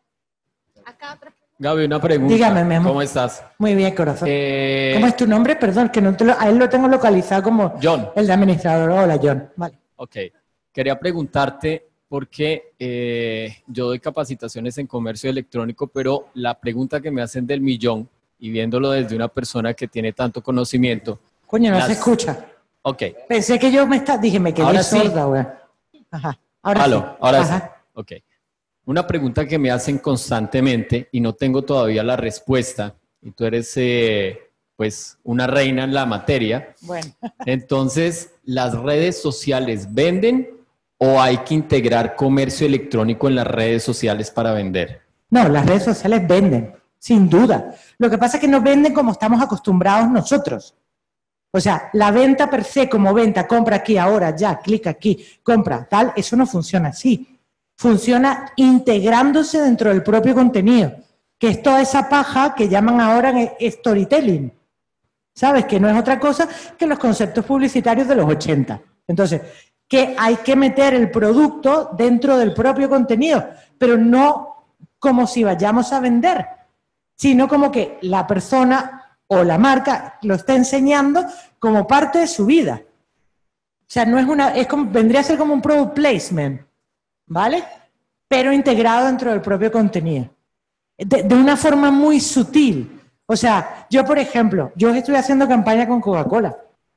Acá otra. Gaby, una pregunta. Dígame, mi amor. ¿Cómo estás? Muy bien, corazón. Eh, ¿Cómo es tu nombre? Perdón, que no te lo- a él lo tengo localizado como John. el de administrador. Hola, John. Vale. Ok. Quería preguntarte porque eh, yo doy capacitaciones en comercio electrónico, pero la pregunta que me hacen del millón, y viéndolo desde una persona que tiene tanto conocimiento. Coño, no las- se escucha. Ok. Pensé que yo me está, dije, me quedé Ahora sí. sorda, güey. Ajá. Ahora Aló, sí. ahora Ajá. sí. Ok. Una pregunta que me hacen constantemente y no tengo todavía la respuesta, y tú eres eh, pues una reina en la materia. Bueno. Entonces, ¿las redes sociales venden o hay que integrar comercio electrónico en las redes sociales para vender? No, las redes sociales venden, sin duda. Lo que pasa es que no venden como estamos acostumbrados nosotros. O sea, la venta per se como venta, compra aquí, ahora, ya, clic aquí, compra, tal, eso no funciona así. Funciona integrándose dentro del propio contenido, que es toda esa paja que llaman ahora en storytelling. ¿Sabes? Que no es otra cosa que los conceptos publicitarios de los ochenta. Entonces, que hay que meter el producto dentro del propio contenido, pero no como si vayamos a vender, sino como que la persona o la marca lo está enseñando como parte de su vida. O sea, no es una, es como, vendría a ser como un product placement, ¿vale? Pero integrado dentro del propio contenido. De, de una forma muy sutil. O sea, yo, por ejemplo, yo estoy haciendo campaña con Coca-Cola.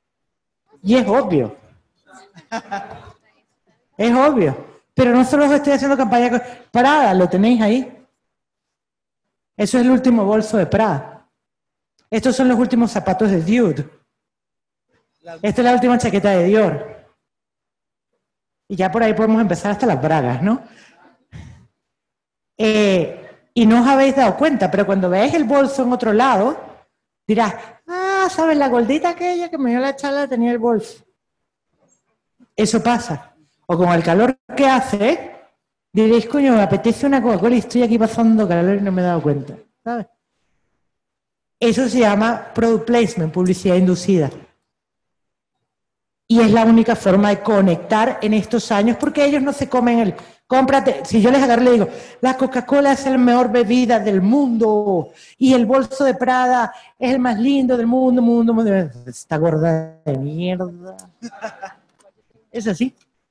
Y es obvio. Es obvio. Pero no solo estoy haciendo campaña con Prada, lo tenéis ahí. Eso es el último bolso de Prada. Estos son los últimos zapatos de Dude. Esta es la última chaqueta de Dior. Y ya por ahí podemos empezar hasta las bragas, ¿no? Eh, y no os habéis dado cuenta, pero cuando veáis el bolso en otro lado, dirás, ah, ¿sabes? La gordita aquella que me dio la charla tenía el bolso. Eso pasa. O con el calor que hace, diréis, coño, me apetece una Coca-Cola y estoy aquí pasando calor y no me he dado cuenta. ¿Sabes? Eso se llama product placement, publicidad inducida. Y es la única forma de conectar en estos años, porque ellos no se comen el... Cómprate, si yo les agarro y les digo, la Coca-Cola es la mejor bebida del mundo y el bolso de Prada es el más lindo del mundo, mundo, mundo. Está gorda de mierda. Es así.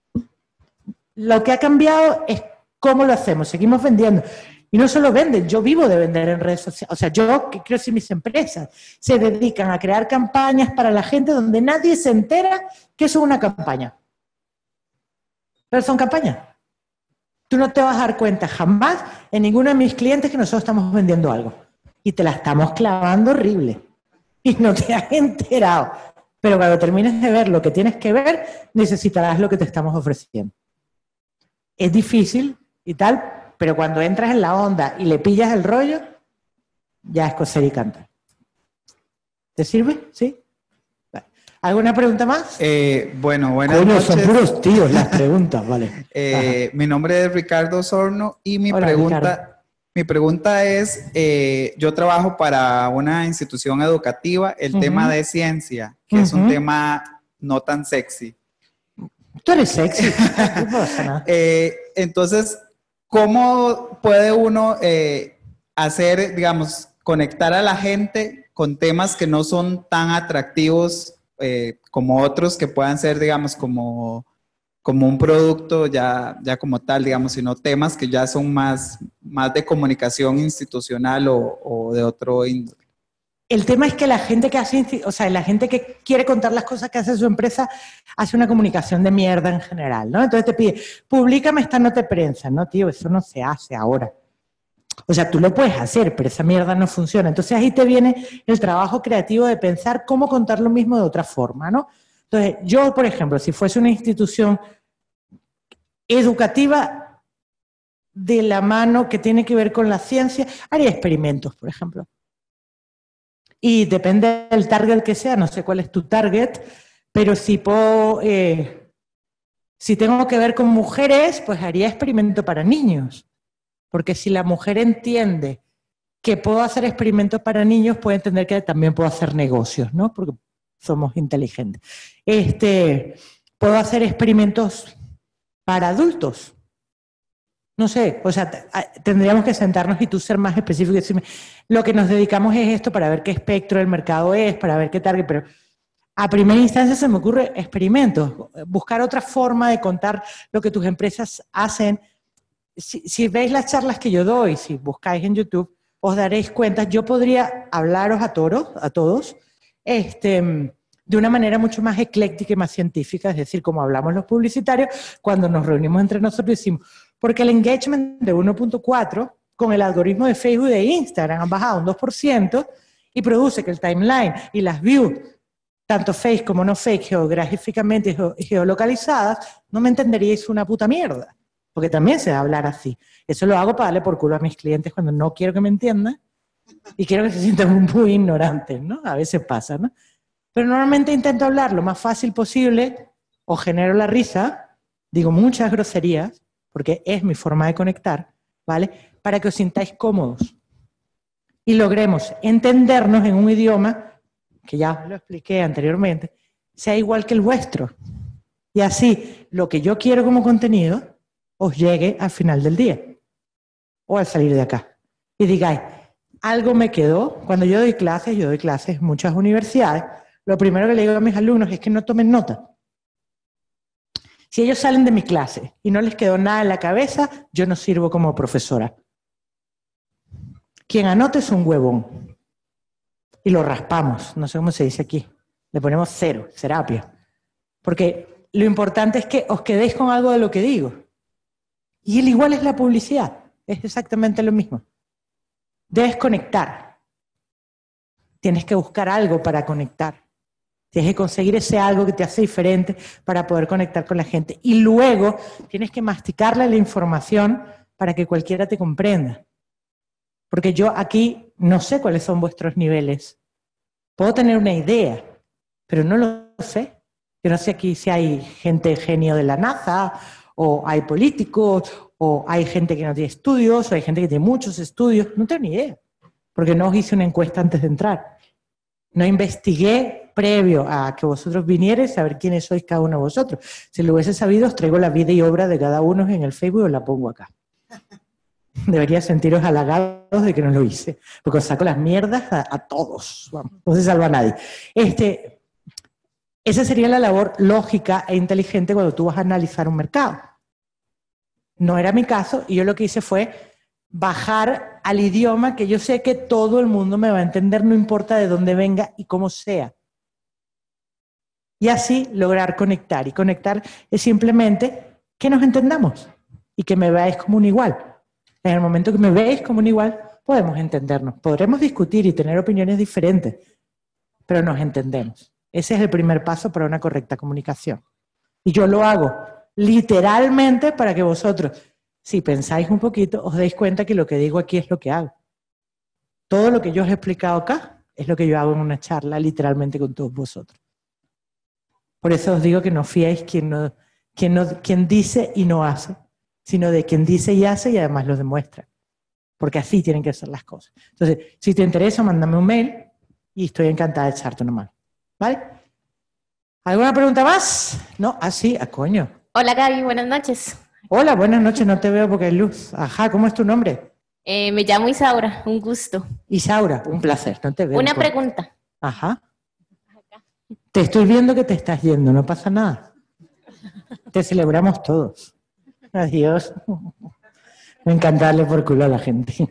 Lo que ha cambiado es cómo lo hacemos. Seguimos vendiendo. Y no solo venden, yo vivo de vender en redes sociales. O sea, yo, que creo que mis empresas se dedican a crear campañas para la gente donde nadie se entera que eso es una campaña. Pero son campañas. Tú no te vas a dar cuenta jamás en ninguno de mis clientes que nosotros estamos vendiendo algo. Y te la estamos clavando horrible. Y no te has enterado. Pero cuando termines de ver lo que tienes que ver, necesitarás lo que te estamos ofreciendo. Es difícil y tal, pero cuando entras en la onda y le pillas el rollo, ya es coser y cantar. ¿Te sirve? ¿Sí? ¿Alguna pregunta más? Eh, bueno, buenas Coño, noches. son puros tíos las preguntas, vale. Eh, mi nombre es Ricardo Osorno y mi Hola, pregunta, Ricardo. mi pregunta es, eh, yo trabajo para una institución educativa, el Ujú. tema de ciencia, que es un Ujú. tema no tan sexy. Tú eres sexy. No pasa nada. Eh, entonces, ¿cómo puede uno eh, hacer, digamos, conectar a la gente con temas que no son tan atractivos eh, como otros que puedan ser, digamos, como, como un producto ya, ya como tal, digamos, sino temas que ya son más, más de comunicación institucional o, o de otro índole? El tema es que la gente que hace, insti- o sea, la gente que quiere contar las cosas que hace su empresa hace una comunicación de mierda en general, ¿no? Entonces te pide, públicame esta nota de prensa. No, tío, eso no se hace ahora. O sea, tú lo puedes hacer, pero esa mierda no funciona. Entonces ahí te viene el trabajo creativo de pensar cómo contar lo mismo de otra forma, ¿no? Entonces, yo, por ejemplo, si fuese una institución educativa de la mano que tiene que ver con la ciencia, haría experimentos, por ejemplo. Y depende del target que sea, no sé cuál es tu target, pero si puedo, eh, si tengo que ver con mujeres, pues haría experimento para niños. Porque si la mujer entiende que puedo hacer experimentos para niños, puede entender que también puedo hacer negocios, ¿no? Porque somos inteligentes. Este, puedo hacer experimentos para adultos. No sé, o sea, t- a- tendríamos que sentarnos y tú ser más específico y decirme, lo que nos dedicamos es esto para ver qué espectro del mercado es, para ver qué target, pero a primera instancia se me ocurre experimentos, buscar otra forma de contar lo que tus empresas hacen. Si, si veis las charlas que yo doy, si buscáis en YouTube, os daréis cuenta, yo podría hablaros a todos, a todos, este, de una manera mucho más ecléctica y más científica, es decir, como hablamos los publicitarios, cuando nos reunimos entre nosotros decimos, porque el engagement de uno punto cuatro con el algoritmo de Facebook y de Instagram han bajado un dos por ciento y produce que el timeline y las views, tanto fake como no fake, geográficamente y geo- geolocalizadas, no me entenderíais una puta mierda. Porque también se va a hablar así. Eso lo hago para darle por culo a mis clientes cuando no quiero que me entiendan y quiero que se sientan muy ignorantes, ¿no? A veces pasa, ¿no? Pero normalmente intento hablar lo más fácil posible o genero la risa, digo muchas groserías, porque es mi forma de conectar, ¿vale? Para que os sintáis cómodos y logremos entendernos en un idioma, que ya os lo expliqué anteriormente, sea igual que el vuestro. Y así, lo que yo quiero como contenido os llegue al final del día o al salir de acá. Y digáis, algo me quedó. Cuando yo doy clases, yo doy clases en muchas universidades, lo primero que le digo a mis alumnos es que no tomen nota. Si ellos salen de mi clase y no les quedó nada en la cabeza, yo no sirvo como profesora. Quien anote es un huevón. Y lo raspamos, no sé cómo se dice aquí. Le ponemos cero, terapia. Porque lo importante es que os quedéis con algo de lo que digo. Y el igual es la publicidad, es exactamente lo mismo. Debes conectar. Tienes que buscar algo para conectar. Tienes que conseguir ese algo que te hace diferente para poder conectar con la gente. Y luego tienes que masticarle la información para que cualquiera te comprenda. Porque yo aquí no sé cuáles son vuestros niveles. Puedo tener una idea, pero no lo sé. Yo no sé aquí si hay gente genio de la NASA, o hay políticos, o hay gente que no tiene estudios, o hay gente que tiene muchos estudios. No tengo ni idea, porque no os hice una encuesta antes de entrar. No investigué previo a que vosotros vinierais a saber quiénes sois cada uno de vosotros. Si lo hubiese sabido, os traigo la vida y obra de cada uno en el Facebook y os la pongo acá. Debería sentiros halagados de que no lo hice, porque os saco las mierdas a, a todos. Vamos, no se salva a nadie. Este, esa sería la labor lógica e inteligente cuando tú vas a analizar un mercado. No era mi caso, y yo lo que hice fue bajar al idioma que yo sé que todo el mundo me va a entender, no importa de dónde venga y cómo sea. Y así lograr conectar. Y conectar es simplemente que nos entendamos y que me veáis como un igual. En el momento que me veáis como un igual, podemos entendernos. Podremos discutir y tener opiniones diferentes, pero nos entendemos. Ese es el primer paso para una correcta comunicación. Y yo lo hago literalmente para que vosotros, si pensáis un poquito, os deis cuenta que lo que digo aquí es lo que hago. Todo lo que yo os he explicado acá es lo que yo hago en una charla, literalmente con todos vosotros. Por eso os digo que no fiéis quien, no, quien, no, quien dice y no hace, sino de quien dice y hace y además lo demuestra. Porque así tienen que ser las cosas. Entonces, si te interesa, mándame un mail y estoy encantada de echarte una mano. ¿Vale? ¿Alguna pregunta más? No, así, ah, coño. Hola Gaby, buenas noches. Hola, buenas noches, no te veo porque hay luz. Ajá, ¿cómo es tu nombre? Eh, me llamo Isaura, un gusto. Isaura, un placer, no te veo. Una por... pregunta. Ajá. Te estoy viendo que te estás yendo, no pasa nada. Te celebramos todos. Adiós. Me encanta darle por culo a la gente.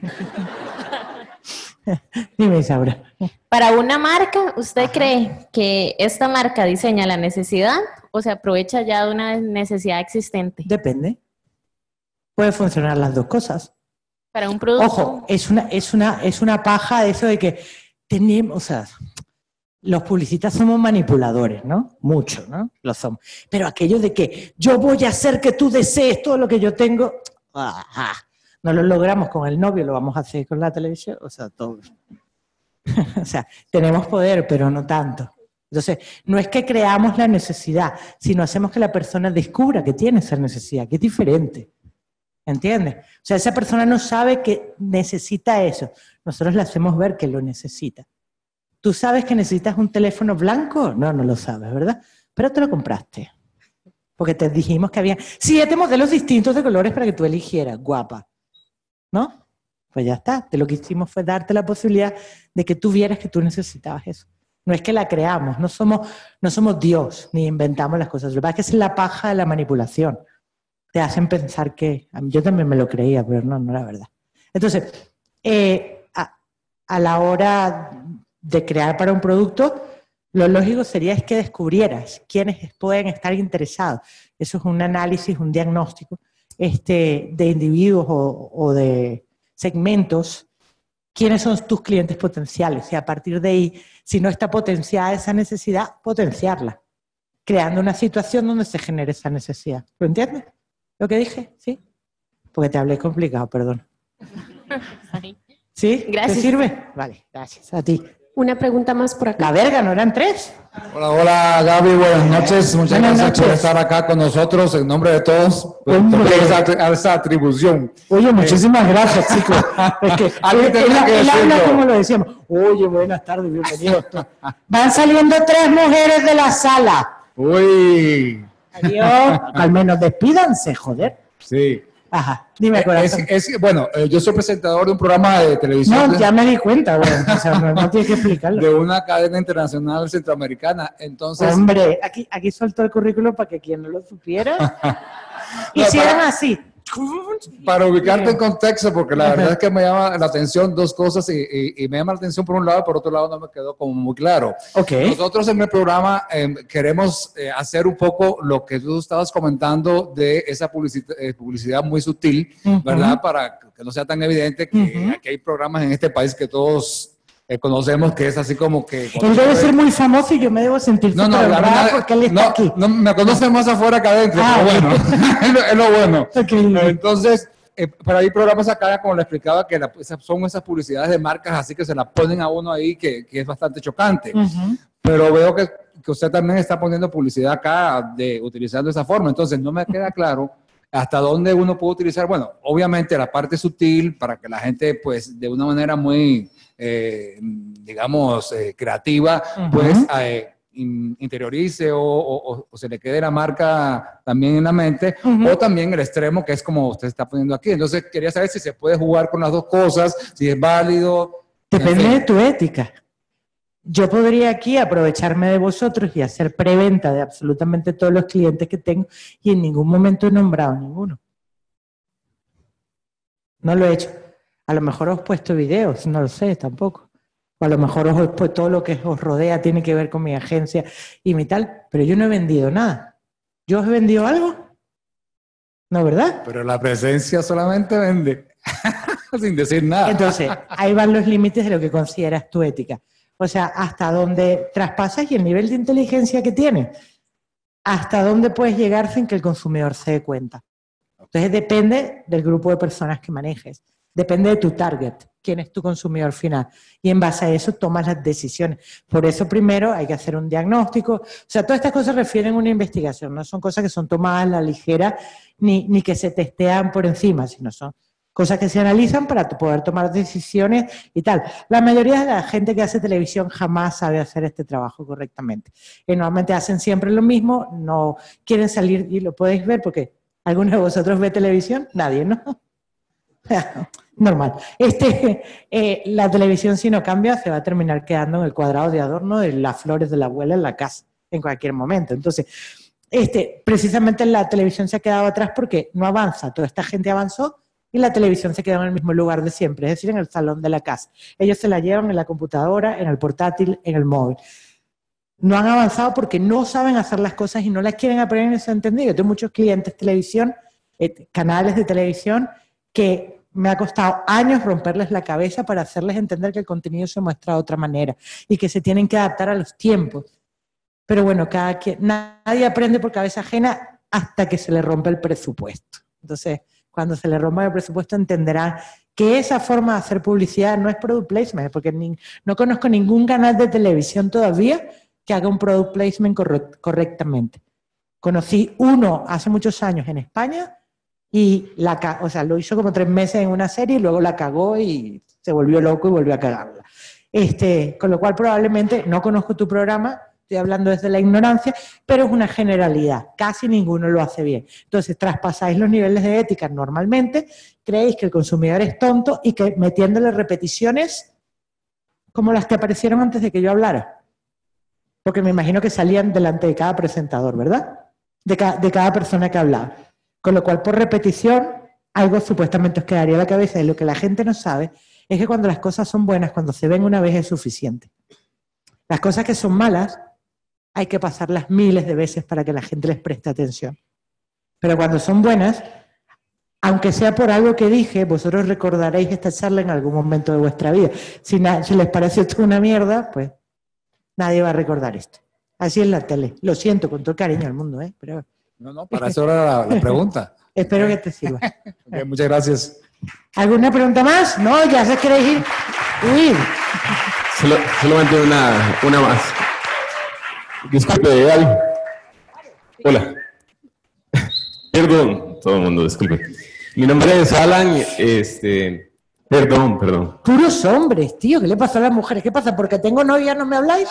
Dime, Isaura. Para una marca, ¿usted Ajá. cree que esta marca diseña la necesidad o se aprovecha ya de una necesidad existente? Depende. Puede funcionar las dos cosas. Para un producto. Ojo, es una, es una, es una paja eso de que tenemos, o sea, los publicistas somos manipuladores, ¿no? Mucho, ¿no? Lo somos. Pero aquello de que yo voy a hacer que tú desees todo lo que yo tengo, ajá, no lo logramos con el novio, lo vamos a hacer con la televisión, o sea, todo. O sea, tenemos poder, pero no tanto. Entonces, no es que creamos la necesidad, sino hacemos que la persona descubra que tiene esa necesidad, que es diferente. ¿Entiendes? O sea, esa persona no sabe que necesita eso. Nosotros le hacemos ver que lo necesita. ¿Tú sabes que necesitas un teléfono blanco? No, no lo sabes, ¿verdad? Pero te lo compraste. Porque te dijimos que había siete modelos distintos de colores para que tú eligieras. Guapa. ¿No? Pues ya está. Te lo que hicimos fue darte la posibilidad de que tú vieras que tú necesitabas eso. No es que la creamos. No somos, no somos Dios, ni inventamos las cosas. Lo que pasa es que es la paja de la manipulación. Te hacen pensar que... Yo también me lo creía, pero no, no era verdad. Entonces, eh, a, a la hora de crear para un producto, lo lógico sería es que descubrieras quiénes pueden estar interesados. Eso es un análisis, un diagnóstico este, de individuos o, o de segmentos. ¿Quiénes son tus clientes potenciales? Y a partir de ahí, si no está potenciada esa necesidad, potenciarla. Creando una situación donde se genere esa necesidad. ¿Lo entiendes? ¿Lo que dije? ¿Sí? Porque te hablé complicado, perdón. ¿Sí? Gracias. ¿Te sirve? Vale, gracias. A ti. Una pregunta más por acá. La verga, ¿no eran tres? Hola, hola Gaby, buenas noches. Muchas buenas gracias noches. por estar acá con nosotros en nombre de todos. Esa, esa atribución. Oye, muchísimas eh. gracias, chicos. Es que Alguien él, tendrá él, que él habla decirlo. como lo decíamos. Oye, buenas tardes, bienvenidos. Van saliendo tres mujeres de la sala. Uy. Adiós. Al menos despídanse, joder. Sí. Ajá, dime, corazón. Es, es, bueno, eh, yo soy presentador de un programa de televisión. No, de, ya me di cuenta, güey. O sea, no, no tienes que explicarlo. De una cadena internacional centroamericana. Entonces. Hombre, aquí, aquí soltó el currículo para que quien no lo supiera hicieran para, así. Para ubicarte en contexto, porque la verdad es que me llama la atención dos cosas y, y, y me llama la atención por un lado, por otro lado no me quedó como muy claro. Okay. Nosotros en el programa eh, queremos eh, hacer un poco lo que tú estabas comentando de esa publicidad, eh, publicidad muy sutil, uh-huh. ¿verdad? Para que no sea tan evidente que uh-huh. aquí hay programas en este país que todos eh, conocemos que es así como que... Él debe ser muy famoso y yo me debo sentir no, no, la verdad, porque él está no, aquí. No, me conocen más afuera que adentro, ah, pero bueno, es, lo, es lo bueno. Okay. Entonces, eh, para ahí programas acá, como le explicaba, que la, son esas publicidades de marcas así que se la ponen a uno ahí que, que es bastante chocante. Uh-huh. Pero veo que, que usted también está poniendo publicidad acá de, utilizando esa forma. Entonces, no me queda claro hasta dónde uno puede utilizar, bueno, obviamente la parte sutil para que la gente, pues, de una manera muy, eh, digamos, eh, creativa, uh-huh. pues, eh, in, interiorice o, o, o se le quede la marca también en la mente, uh-huh. o también el extremo, que es como usted está poniendo aquí. Entonces, quería saber si se puede jugar con las dos cosas, si es válido. Depende de tu ética. Yo podría aquí aprovecharme de vosotros y hacer preventa de absolutamente todos los clientes que tengo y en ningún momento he nombrado ninguno. No lo he hecho. A lo mejor os he puesto videos, no lo sé tampoco. O a lo mejor os he puesto todo lo que os rodea tiene que ver con mi agencia y mi tal, pero yo no he vendido nada. ¿Yo os he vendido algo? No, ¿verdad? Pero la presencia solamente vende, sin decir nada. Entonces, ahí van los límites de lo que consideras tu ética. O sea, hasta dónde traspasas y el nivel de inteligencia que tienes. Hasta dónde puedes llegar sin que el consumidor se dé cuenta. Entonces, depende del grupo de personas que manejes. Depende de tu target, quién es tu consumidor final. Y en base a eso tomas las decisiones. Por eso primero hay que hacer un diagnóstico. O sea, todas estas cosas refieren a una investigación. No son cosas que son tomadas a la ligera ni, ni que se testean por encima, sino son cosas que se analizan para poder tomar decisiones y tal. La mayoría de la gente que hace televisión jamás sabe hacer este trabajo correctamente. Y normalmente hacen siempre lo mismo, no quieren salir, y lo podéis ver porque ¿alguno de vosotros ve televisión? Nadie, ¿no? Normal. Este, eh, la televisión, si no cambia, se va a terminar quedando en el cuadrado de adorno de las flores de la abuela en la casa, en cualquier momento. Entonces, este, precisamente la televisión se ha quedado atrás porque no avanza. Toda esta gente avanzó y la televisión se quedó en el mismo lugar de siempre, es decir, en el salón de la casa. Ellos se la llevan en la computadora, en el portátil, en el móvil. No han avanzado porque no saben hacer las cosas y no las quieren aprender en ese entendido. Yo tengo muchos clientes de televisión, eh, canales de televisión, que me ha costado años romperles la cabeza para hacerles entender que el contenido se muestra de otra manera y que se tienen que adaptar a los tiempos. Pero bueno, cada quien, nadie aprende por cabeza ajena hasta que se le rompe el presupuesto. Entonces, cuando se le rompa el presupuesto entenderán que esa forma de hacer publicidad no es product placement, porque ni, no conozco ningún canal de televisión todavía que haga un product placement corre- correctamente. Conocí uno hace muchos años en España y la, o sea, lo hizo como tres meses en una serie y luego la cagó y se volvió loco y volvió a cagarla. Este, con lo cual probablemente no conozco tu programa, estoy hablando desde la ignorancia, pero es una generalidad, casi ninguno lo hace bien. Entonces, traspasáis los niveles de ética normalmente, creéis que el consumidor es tonto y que metiéndole repeticiones como las que aparecieron antes de que yo hablara. Porque me imagino que salían delante de cada presentador, ¿verdad? De, ca de cada persona que hablaba. Con lo cual, por repetición, algo supuestamente os quedaría en la cabeza. Y lo que la gente no sabe es que cuando las cosas son buenas, cuando se ven una vez es suficiente. Las cosas que son malas, hay que pasarlas miles de veces para que la gente les preste atención. Pero cuando son buenas, aunque sea por algo que dije, vosotros recordaréis esta charla en algún momento de vuestra vida. Si, si les parece esto una mierda, pues nadie va a recordar esto. Así es la tele. Lo siento, con todo el cariño al mundo, ¿eh? Pero... No, no, para eso era la, la pregunta. Espero que te sirva. Okay, muchas gracias. ¿Alguna pregunta más? No, ya se queréis ir. Uy. Solo, solamente una, una más. Disculpe, Al. Hola. Perdón, todo el mundo, disculpe. Mi nombre es Alan, este... Perdón, perdón. Puros hombres, tío. ¿Qué le pasa a las mujeres? ¿Qué pasa? ¿Porque tengo novia no me habláis?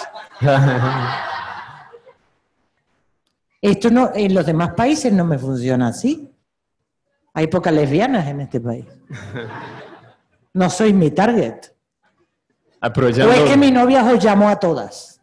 Esto no, en los demás países no me funciona así. Hay pocas lesbianas en este país. No sois mi target. Aprovechando... O es que mi novia os llamó a todas.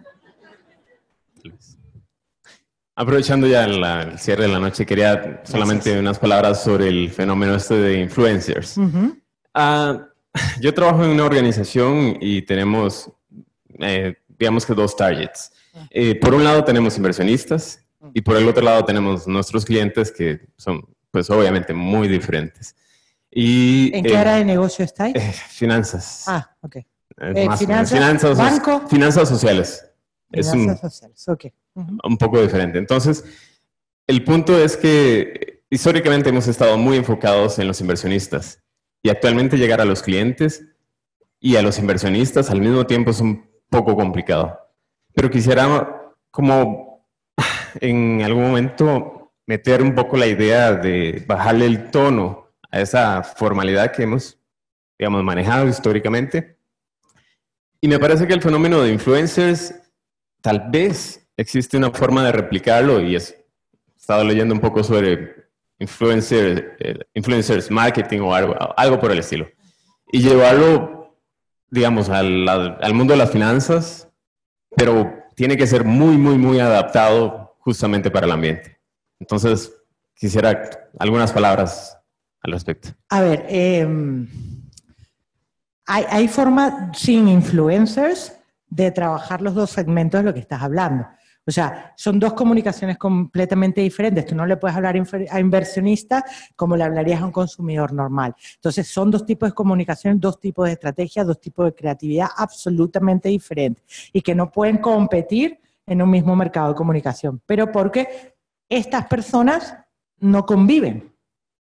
Aprovechando ya la, el cierre de la noche, quería solamente Gracias. unas palabras sobre el fenómeno este de influencers. Uh-huh. uh, yo trabajo en una organización y tenemos, eh, digamos que dos targets. Eh, por un lado tenemos inversionistas y por el otro lado tenemos nuestros clientes que son, pues obviamente, muy diferentes. Y, ¿En qué eh, área de negocio estáis? Eh, finanzas. Ah, ok. Eh, más, finanzas, finanzas, banco. Finanzas sociales. Finanzas es un, sociales, ok. Uh-huh. un poco diferente. Entonces, el punto es que históricamente hemos estado muy enfocados en los inversionistas y actualmente llegar a los clientes y a los inversionistas al mismo tiempo es un poco complicado. Pero quisiera como en algún momento meter un poco la idea de bajarle el tono a esa formalidad que hemos, digamos, manejado históricamente. Y me parece que el fenómeno de influencers, tal vez existe una forma de replicarlo, y es, he estado leyendo un poco sobre influencer, eh, influencers marketing o algo, algo por el estilo, y llevarlo, digamos, al, al, al mundo de las finanzas, pero tiene que ser muy, muy, muy adaptado justamente para el ambiente. Entonces, quisiera algunas palabras al respecto. A ver, eh, hay, hay forma sin influencers de trabajar los dos segmentos de lo que estás hablando. O sea, son dos comunicaciones completamente diferentes. Tú no le puedes hablar a inversionista como le hablarías a un consumidor normal. Entonces, son dos tipos de comunicación, dos tipos de estrategia, dos tipos de creatividad absolutamente diferentes y que no pueden competir en un mismo mercado de comunicación. Pero porque estas personas no conviven.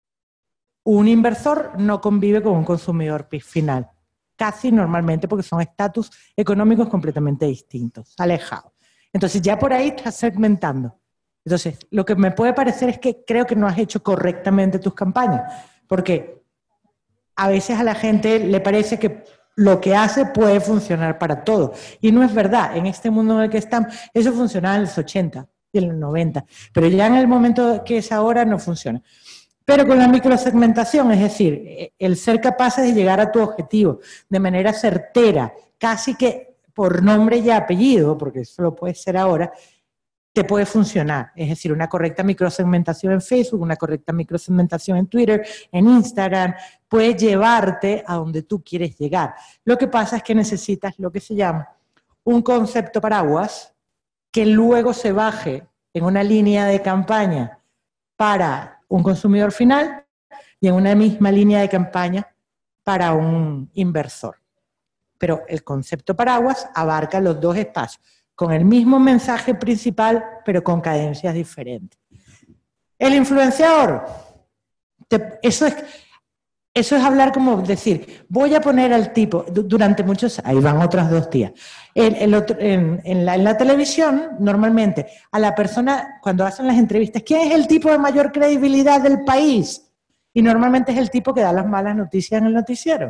Un inversor no convive con un consumidor final. Casi normalmente porque son estatus económicos completamente distintos, alejados. Entonces ya por ahí estás segmentando. Entonces, lo que me puede parecer es que creo que no has hecho correctamente tus campañas, porque a veces a la gente le parece que lo que hace puede funcionar para todo. Y no es verdad. En este mundo en el que estamos, eso funcionaba en los ochenta y en los noventa, pero ya en el momento que es ahora no funciona. Pero con la microsegmentación, es decir, el ser capaces de llegar a tu objetivo de manera certera, casi que por nombre y apellido, porque eso lo puede ser ahora, te puede funcionar. Es decir, una correcta microsegmentación en Facebook, una correcta microsegmentación en Twitter, en Instagram, puede llevarte a donde tú quieres llegar. Lo que pasa es que necesitas lo que se llama un concepto paraguas que luego se baje en una línea de campaña para un consumidor final y en una misma línea de campaña para un inversor. Pero el concepto paraguas abarca los dos espacios, con el mismo mensaje principal, pero con cadencias diferentes. El influenciador, te, eso, es, eso es hablar como decir, voy a poner al tipo, durante muchos, ahí van otras dos tías, el, el otro, en, en, la, en la televisión, normalmente, a la persona, cuando hacen las entrevistas, ¿quién es el tipo de mayor credibilidad del país? Y normalmente es el tipo que da las malas noticias en el noticiero.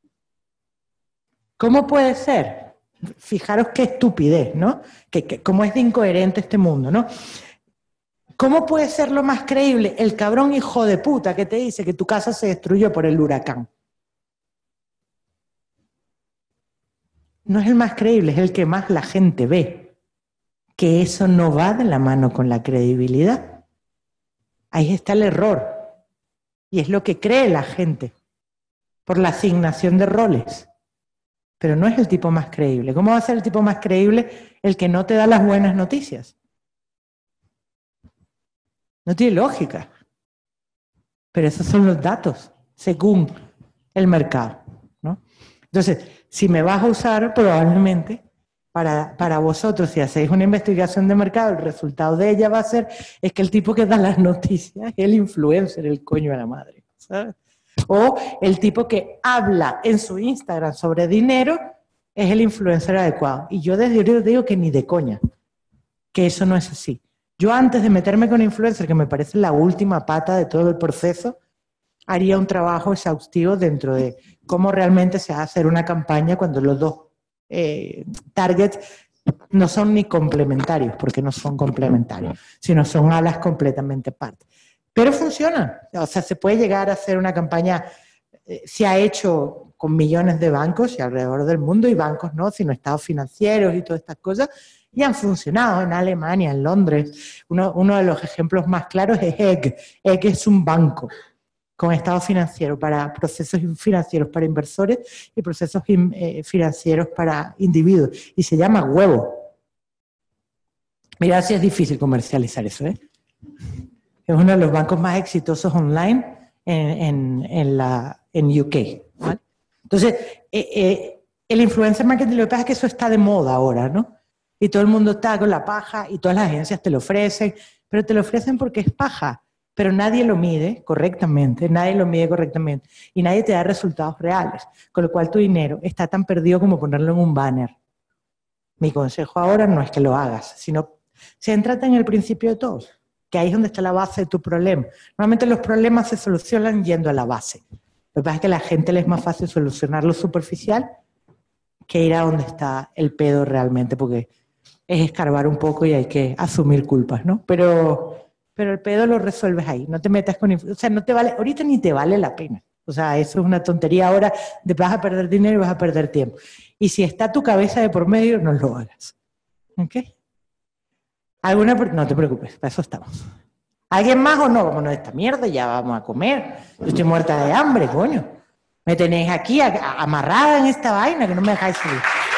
¿Cómo puede ser? Fijaros qué estupidez, ¿no? Que, que, cómo es de incoherente este mundo, ¿no? ¿Cómo puede ser lo más creíble el cabrón hijo de puta que te dice que tu casa se destruyó por el huracán? No es el más creíble, es el que más la gente ve. Que eso no va de la mano con la credibilidad. Ahí está el error. Y es lo que cree la gente por la asignación de roles. Pero no es el tipo más creíble. ¿Cómo va a ser el tipo más creíble el que no te da las buenas noticias? No tiene lógica. Pero esos son los datos, según el mercado, ¿no? Entonces, si me vas a usar, probablemente, para, para vosotros, si hacéis una investigación de mercado, el resultado de ella va a ser, es que el tipo que da las noticias es el influencer, el coño de la madre, ¿sabes? O el tipo que habla en su Instagram sobre dinero es el influencer adecuado. Y yo desde ahora digo que ni de coña, que eso no es así. Yo antes de meterme con influencer, que me parece la última pata de todo el proceso, haría un trabajo exhaustivo dentro de cómo realmente se va a hacer una campaña cuando los dos eh, targets no son ni complementarios, porque no son complementarios, sino son alas completamente aparte. Pero funciona, o sea, se puede llegar a hacer una campaña, eh, se ha hecho con millones de bancos y alrededor del mundo, y bancos no, sino estados financieros y todas estas cosas, y han funcionado en Alemania, en Londres. Uno, uno de los ejemplos más claros es Egg. Egg es un banco con estado financiero para procesos financieros para inversores y procesos eh, financieros para individuos, y se llama Huevo. Mira si es difícil comercializar eso, ¿eh? Es uno de los bancos más exitosos online en, en, en, la, en U K, ¿vale? Entonces, eh, eh, el influencer marketing, lo que pasa es que eso está de moda ahora, ¿no? Y todo el mundo está con la paja y todas las agencias te lo ofrecen, pero te lo ofrecen porque es paja, pero nadie lo mide correctamente, nadie lo mide correctamente y nadie te da resultados reales, con lo cual tu dinero está tan perdido como ponerlo en un banner. Mi consejo ahora no es que lo hagas, sino céntrate en el principio de todo. que ahí es donde está la base de tu problema. Normalmente los problemas se solucionan yendo a la base. Lo que pasa es que a la gente le es más fácil solucionar lo superficial que ir a donde está el pedo realmente, porque es escarbar un poco y hay que asumir culpas, ¿no? Pero, pero el pedo lo resuelves ahí, no te metas con... O sea, no te vale, ahorita ni te vale la pena. O sea, eso es una tontería ahora, de vas a perder dinero y vas a perder tiempo. Y si está tu cabeza de por medio, no lo hagas. ¿Ok? ¿Alguna? No te preocupes, para eso estamos. ¿Alguien más o no? Vámonos de esta mierda, ya vamos a comer. Yo estoy muerta de hambre, coño. Me tenéis aquí a, a, amarrada en esta vaina que no me dejáis salir.